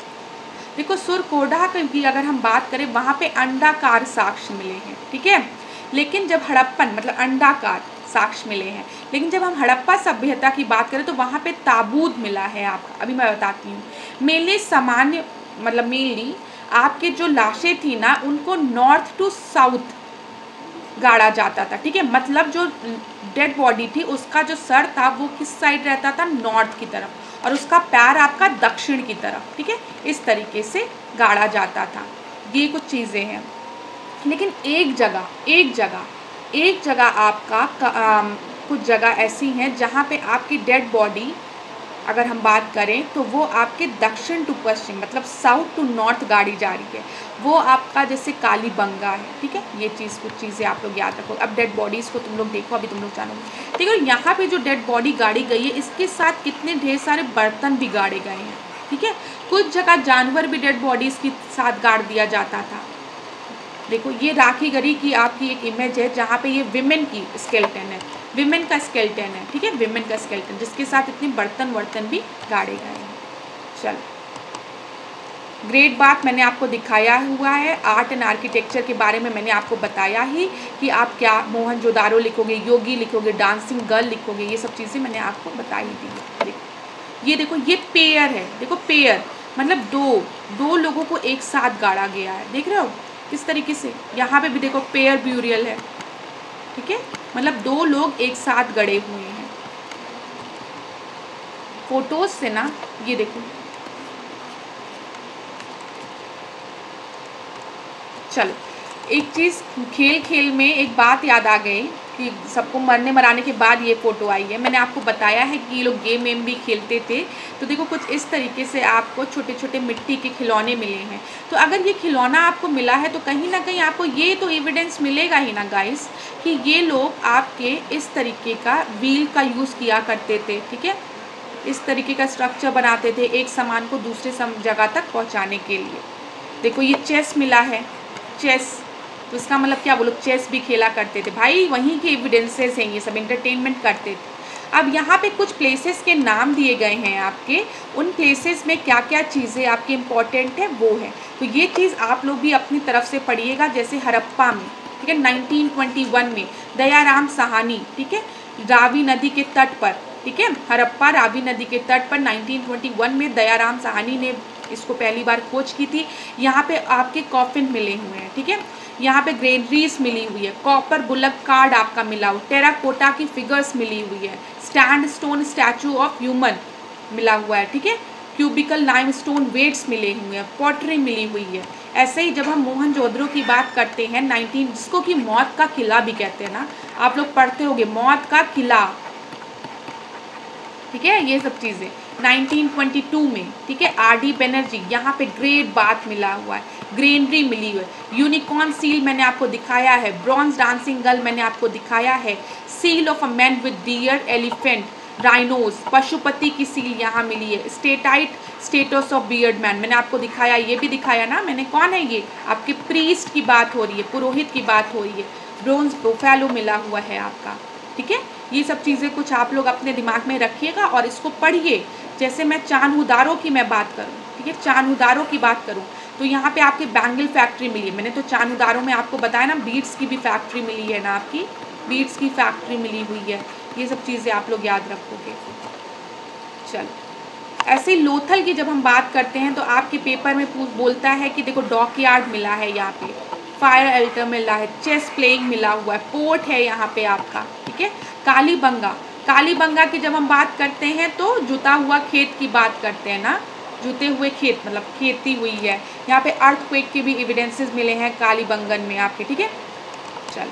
देखो सुरकोडा की अगर हम बात करें वहाँ पे अंडाकार साक्ष्य मिले हैं। ठीक है, लेकिन जब हड़प्पन मतलब अंडाकार साक्ष्य मिले हैं, लेकिन जब हम हड़प्पा सभ्यता की बात करें तो वहाँ पे ताबूत मिला है आपका। अभी मैं बताती हूँ। मेनली सामान्य मतलब मेनली आपके जो लाशें थी ना उनको नॉर्थ टू साउथ गाड़ा जाता था। ठीक है, मतलब जो डेड बॉडी थी उसका जो सर था वो किस साइड रहता था, नॉर्थ की तरफ, और उसका पैर आपका दक्षिण की तरफ। ठीक है, इस तरीके से गाड़ा जाता था। ये कुछ चीज़ें हैं। लेकिन एक जगह एक जगह एक जगह आपका आ, कुछ जगह ऐसी हैं जहाँ पे आपकी डेड बॉडी अगर हम बात करें तो वो आपके दक्षिण टू पश्चिम मतलब साउथ टू नॉर्थ गाड़ी जा रही है। वो आपका जैसे कालीबंगा है। ठीक है, ये चीज़ कुछ चीज़ें आप लोग याद रखो। अब डेड बॉडीज़ को तुम लोग देखो, अभी तुम लोग जानोगे। ठीक है, यहाँ पे जो डेड बॉडी गाड़ी गई है इसके साथ कितने ढेर सारे बर्तन भी गाड़े गए हैं। ठीक है, कुछ जगह जानवर भी डेड बॉडीज़ के साथ गाड़ दिया जाता था। देखो ये राखी गढ़ी की आपकी एक इमेज है जहाँ पे ये विमेन की स्केल्टन है, विमेन का स्केल्टन है। ठीक है, विमेन का स्केल्टन जिसके साथ इतने बर्तन वर्तन भी गाड़े गए हैं। चलो, ग्रेट बात मैंने आपको दिखाया हुआ है। आर्ट एंड आर्किटेक्चर के बारे में मैंने आपको बताया ही कि आप क्या मोहनजोदारो लिखोगे, योगी लिखोगे, डांसिंग गर्ल लिखोगे, ये सब चीज़ें मैंने आपको बता ही दी है। देखो ये देखो ये पेयर है। देखो पेयर मतलब दो दो लोगों को एक साथ गाड़ा गया है। देख रहे हो किस तरीके से, यहाँ पे भी देखो पेयर ब्यूरियल है। ठीक है, मतलब दो लोग एक साथ गड़े हुए हैं। फोटोज से ना ये देखो। चलो, एक चीज़ खेल खेल में एक बात याद आ गई कि सबको मरने मराने के बाद ये फ़ोटो आई है। मैंने आपको बताया है कि ये लोग गेम वेम भी खेलते थे। तो देखो कुछ इस तरीके से आपको छोटे छोटे मिट्टी के खिलौने मिले हैं। तो अगर ये खिलौना आपको मिला है तो कहीं ना कहीं आपको ये तो एविडेंस मिलेगा ही ना गाइस कि ये लोग आपके इस तरीके का व्हील का यूज़ किया करते थे। ठीक है, इस तरीके का स्ट्रक्चर बनाते थे एक सामान को दूसरे जगह तक पहुँचाने के लिए। देखो ये चेस मिला है, चेस, तो इसका मतलब क्या, वो लोग चेस भी खेला करते थे भाई, वहीं के एविडेंसेस हैं ये सब, एंटरटेनमेंट करते थे। अब यहाँ पे कुछ प्लेसेस के नाम दिए गए हैं आपके, उन प्लेसेस में क्या क्या चीज़ें आपके इम्पॉर्टेंट है वो है। तो ये चीज़ आप लोग भी अपनी तरफ से पढ़िएगा। जैसे हड़प्पा में, ठीक है, नाइनटीन ट्वेंटी वन में दयाराम साहनी, ठीक है, रावी नदी के तट पर, ठीक है, हड़प्पा रावी नदी के तट पर नाइनटीन ट्वेंटी वन में दयाराम साहनी ने इसको पहली बार खोज की थी। यहाँ पे आपके कॉफिन मिले हुए हैं, ठीक है, यहाँ पे ग्रेनरीज मिली हुई है, कॉपर बुलक कार्ड आपका मिला हुआ, टेराकोटा की फिगर्स मिली हुई है, stand stone statue of human मिला हुआ है, ठीक है, क्यूबिकल लाइम स्टोन वेट्स मिले हुए हैं, पॉटरी मिली हुई है। ऐसे ही जब हम मोहनजोदड़ो की बात करते हैं नाइनटीन, जिसको कि मौत का किला भी कहते हैं ना, आप लोग पढ़ते होंगे मौत का किला, ठीक है, ये सब चीज़ें नाइनटीन ट्वेंटी टू में, ठीक है, आर डी बनर्जी, यहाँ पे ग्रेट बात मिला हुआ है, ग्रेनरी मिली हुई है, यूनिकॉर्न सील मैंने आपको दिखाया है, ब्रॉन्ज डांसिंग गर्ल मैंने आपको दिखाया है, seal of a man with deer, elephant, rhinos, Pashupati की सील यहाँ मिली है, steatite status of beard man मैंने आपको दिखाया, ये भी दिखाया ना मैंने, कौन है ये, आपके प्रीस्ट की बात हो रही है, पुरोहित की बात हो रही है, ब्रोंज बुफैलो मिला हुआ है आपका, ठीक है। ये सब चीज़ें कुछ आप लोग अपने दिमाग में रखिएगा और इसको पढ़िए। जैसे मैं चांदउदारों की मैं बात करूँ, ठीक है, चांदउदारों की बात करूँ तो यहाँ पे आपके बैंगल फैक्ट्री मिली है। मैंने तो चांदउदारों में आपको बताया ना, बीड्स की भी फैक्ट्री मिली है ना, आपकी बीड्स की फैक्ट्री मिली हुई है। ये सब चीज़ें आप लोग याद रखोगे। चलो, ऐसे ही लोथल की जब हम बात करते हैं तो आपके पेपर में पूछ बोलता है कि देखो डॉकयार्ड मिला है, यहाँ पे फायर एल्टर मिला है, चेस प्लेइंग मिला हुआ है, पोर्ट है यहाँ पे आपका, ठीक है। कालीबंगा, कालीबंगा की जब हम बात करते हैं तो जुता हुआ खेत की बात करते हैं ना, जुते हुए खेत मतलब खेती हुई है। यहाँ पे अर्थक्वेक के भी एविडेंसेस मिले हैं कालीबंगन में आपके, ठीक है। चलो,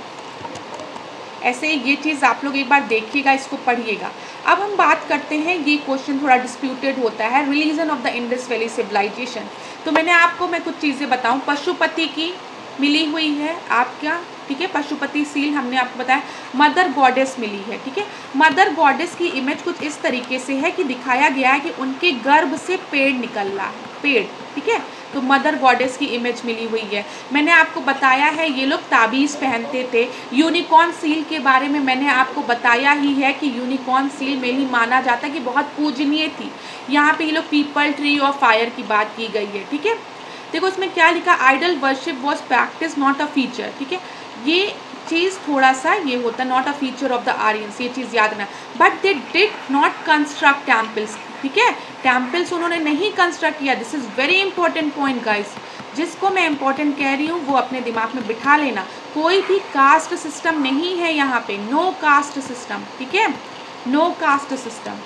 ऐसे ये चीज़ आप लोग एक बार देखिएगा, इसको पढ़िएगा। अब हम बात करते हैं, ये क्वेश्चन थोड़ा डिस्प्यूटेड होता है, religion of the Indus valley civilization. तो मैंने आपको मैं कुछ चीज़ें बताऊँ, पशुपति की मिली हुई है आपका, ठीक है, पशुपति सील हमने आपको बताया, मदर गॉडेस मिली है, ठीक है। मदर गॉडेस की इमेज कुछ इस तरीके से है कि दिखाया गया है कि उनके गर्भ से पेड़ निकल रहा है, पेड़, ठीक है। तो मदर गॉडेस की इमेज मिली हुई है। मैंने आपको बताया है ये लोग ताबीज़ पहनते थे। यूनिकॉर्न सील के बारे में मैंने आपको बताया ही है कि यूनिकॉर्न सील में ही माना जाता है कि बहुत पूजनीय थी। यहाँ पे ये लोग पीपल ट्री और फायर की बात की गई है, ठीक है। देखो इसमें क्या लिखा, idol worship was practice not a feature, ठीक है। ये चीज़ थोड़ा सा ये होता है, not a feature of the Aryans, ये चीज़ याद रखना। But they did not construct temples, ठीक है, टेम्पल्स उन्होंने नहीं कंस्ट्रक्ट किया। This is very important point guys, जिसको मैं इंपॉर्टेंट कह रही हूँ वो अपने दिमाग में बिठा लेना। कोई भी कास्ट सिस्टम नहीं है यहाँ पे, नो कास्ट सिस्टम, ठीक है, नो कास्ट सिस्टम।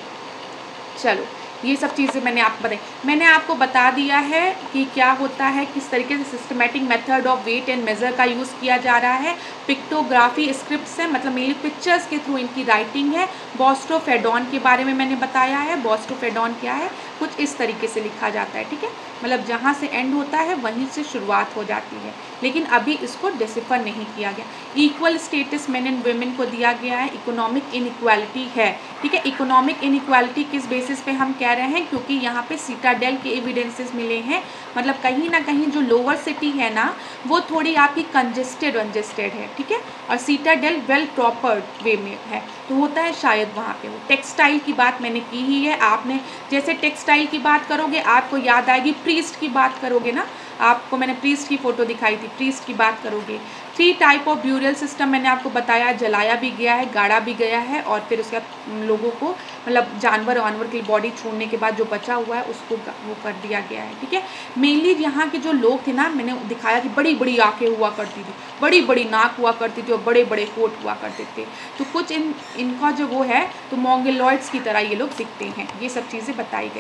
चलो, ये सब चीज़ें मैंने आपको बताई। मैंने आपको बता दिया है कि क्या होता है, किस तरीके से systematic method of weight and measure का यूज़ किया जा रहा है। पिक्टोग्राफी स्क्रिप्ट्स है, मतलब मेनली पिक्चर्स के थ्रू इनकी राइटिंग है। बॉस्ट्रोफेडॉन के बारे में मैंने बताया है, बॉस्ट्रोफेडॉन क्या है, कुछ इस तरीके से लिखा जाता है, ठीक है, मतलब जहाँ से एंड होता है वहीं से शुरुआत हो जाती है, लेकिन अभी इसको डिसिफर नहीं किया गया। Equal status men and women को दिया गया है। इकोनॉमिक इनइक्वालिटी है, ठीक है। इकोनॉमिक इनइक्वालिटी किस बेसिस पे हम कह रहे हैं, क्योंकि यहाँ पे सीटाडेल के एविडेंसेस मिले हैं, मतलब कहीं ना कहीं जो लोअर सिटी है ना वो थोड़ी आपकी कंजेस्टेड कंजेस्टेड है, ठीक है, और सीटाडेल वेल प्रॉपर वे में है, तो होता है शायद वहाँ पे वो। टेक्सटाइल की बात मैंने की ही है, आपने जैसे टेक्सटाइल की बात करोगे आपको याद आएगी, प्रीस्ट की बात करोगे ना, आपको मैंने प्रीस्ट की फ़ोटो दिखाई थी, प्रीस्ट की बात करोगे। Three type of burial system मैंने आपको बताया, जलाया भी गया है, गाड़ा भी गया है, और फिर उसके बाद लोगों को मतलब जानवर वानवर की बॉडी छोड़ने के बाद जो बचा हुआ है उसको वो कर दिया गया है, ठीक है। मेनली यहाँ के जो लोग थे ना, मैंने दिखाया कि बड़ी बड़ी आँखें हुआ करती थी, बड़ी बड़ी नाक हुआ करती थी और बड़े बड़े होठ हुआ करते थे। तो कुछ इन इनका जो वो है तो मोंगोलॉइड्स की तरह ये लोग दिखते हैं, ये सब चीज़ें बताई गई है।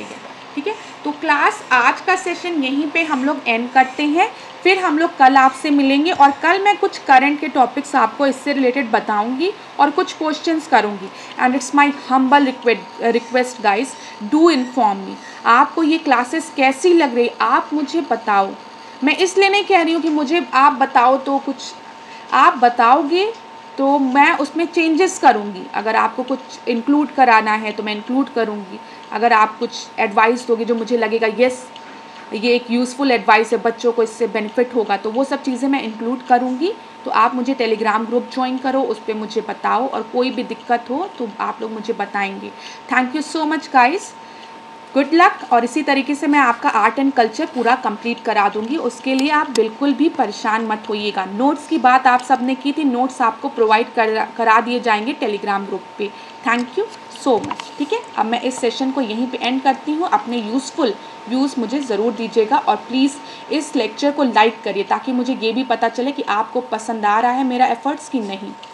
ठीक है। तो क्लास आज का सेशन यहीं पे हम लोग एंड करते हैं, फिर हम लोग कल आपसे मिलेंगे और कल मैं कुछ करंट के टॉपिक्स आपको इससे रिलेटेड बताऊंगी और कुछ क्वेश्चंस करूंगी। And it's my humble request guys, do inform me, आपको ये क्लासेस कैसी लग रही, आप मुझे बताओ। मैं इसलिए नहीं कह रही हूँ कि मुझे आप बताओ तो कुछ, आप बताओगे तो मैं उसमें चेंजेस करूँगी। अगर आपको कुछ इंक्लूड कराना है तो मैं इंक्लूड करूँगी। अगर आप कुछ एडवाइस दोगे जो मुझे लगेगा येस ये एक यूज़फुल एडवाइस है, बच्चों को इससे बेनिफिट होगा, तो वो सब चीज़ें मैं इंक्लूड करूँगी। तो आप मुझे टेलीग्राम ग्रुप ज्वाइन करो, उस पर मुझे बताओ और कोई भी दिक्कत हो तो आप लोग मुझे बताएंगे। Thank you so much guys, good luck. और इसी तरीके से मैं आपका आर्ट एंड कल्चर पूरा कंप्लीट करा दूंगी, उसके लिए आप बिल्कुल भी परेशान मत होइएगा। नोट्स की बात आप सब ने की थी, नोट्स आपको प्रोवाइड कर करा दिए जाएंगे टेलीग्राम ग्रुप पे। Thank you so much. ठीक है, अब मैं इस सेशन को यहीं पे एंड करती हूँ। अपने यूज़फुल व्यूज़ मुझे ज़रूर दीजिएगा और प्लीज़ इस लेक्चर को लाइक करिए ताकि मुझे ये भी पता चले कि आपको पसंद आ रहा है मेरा एफर्ट्स कि नहीं।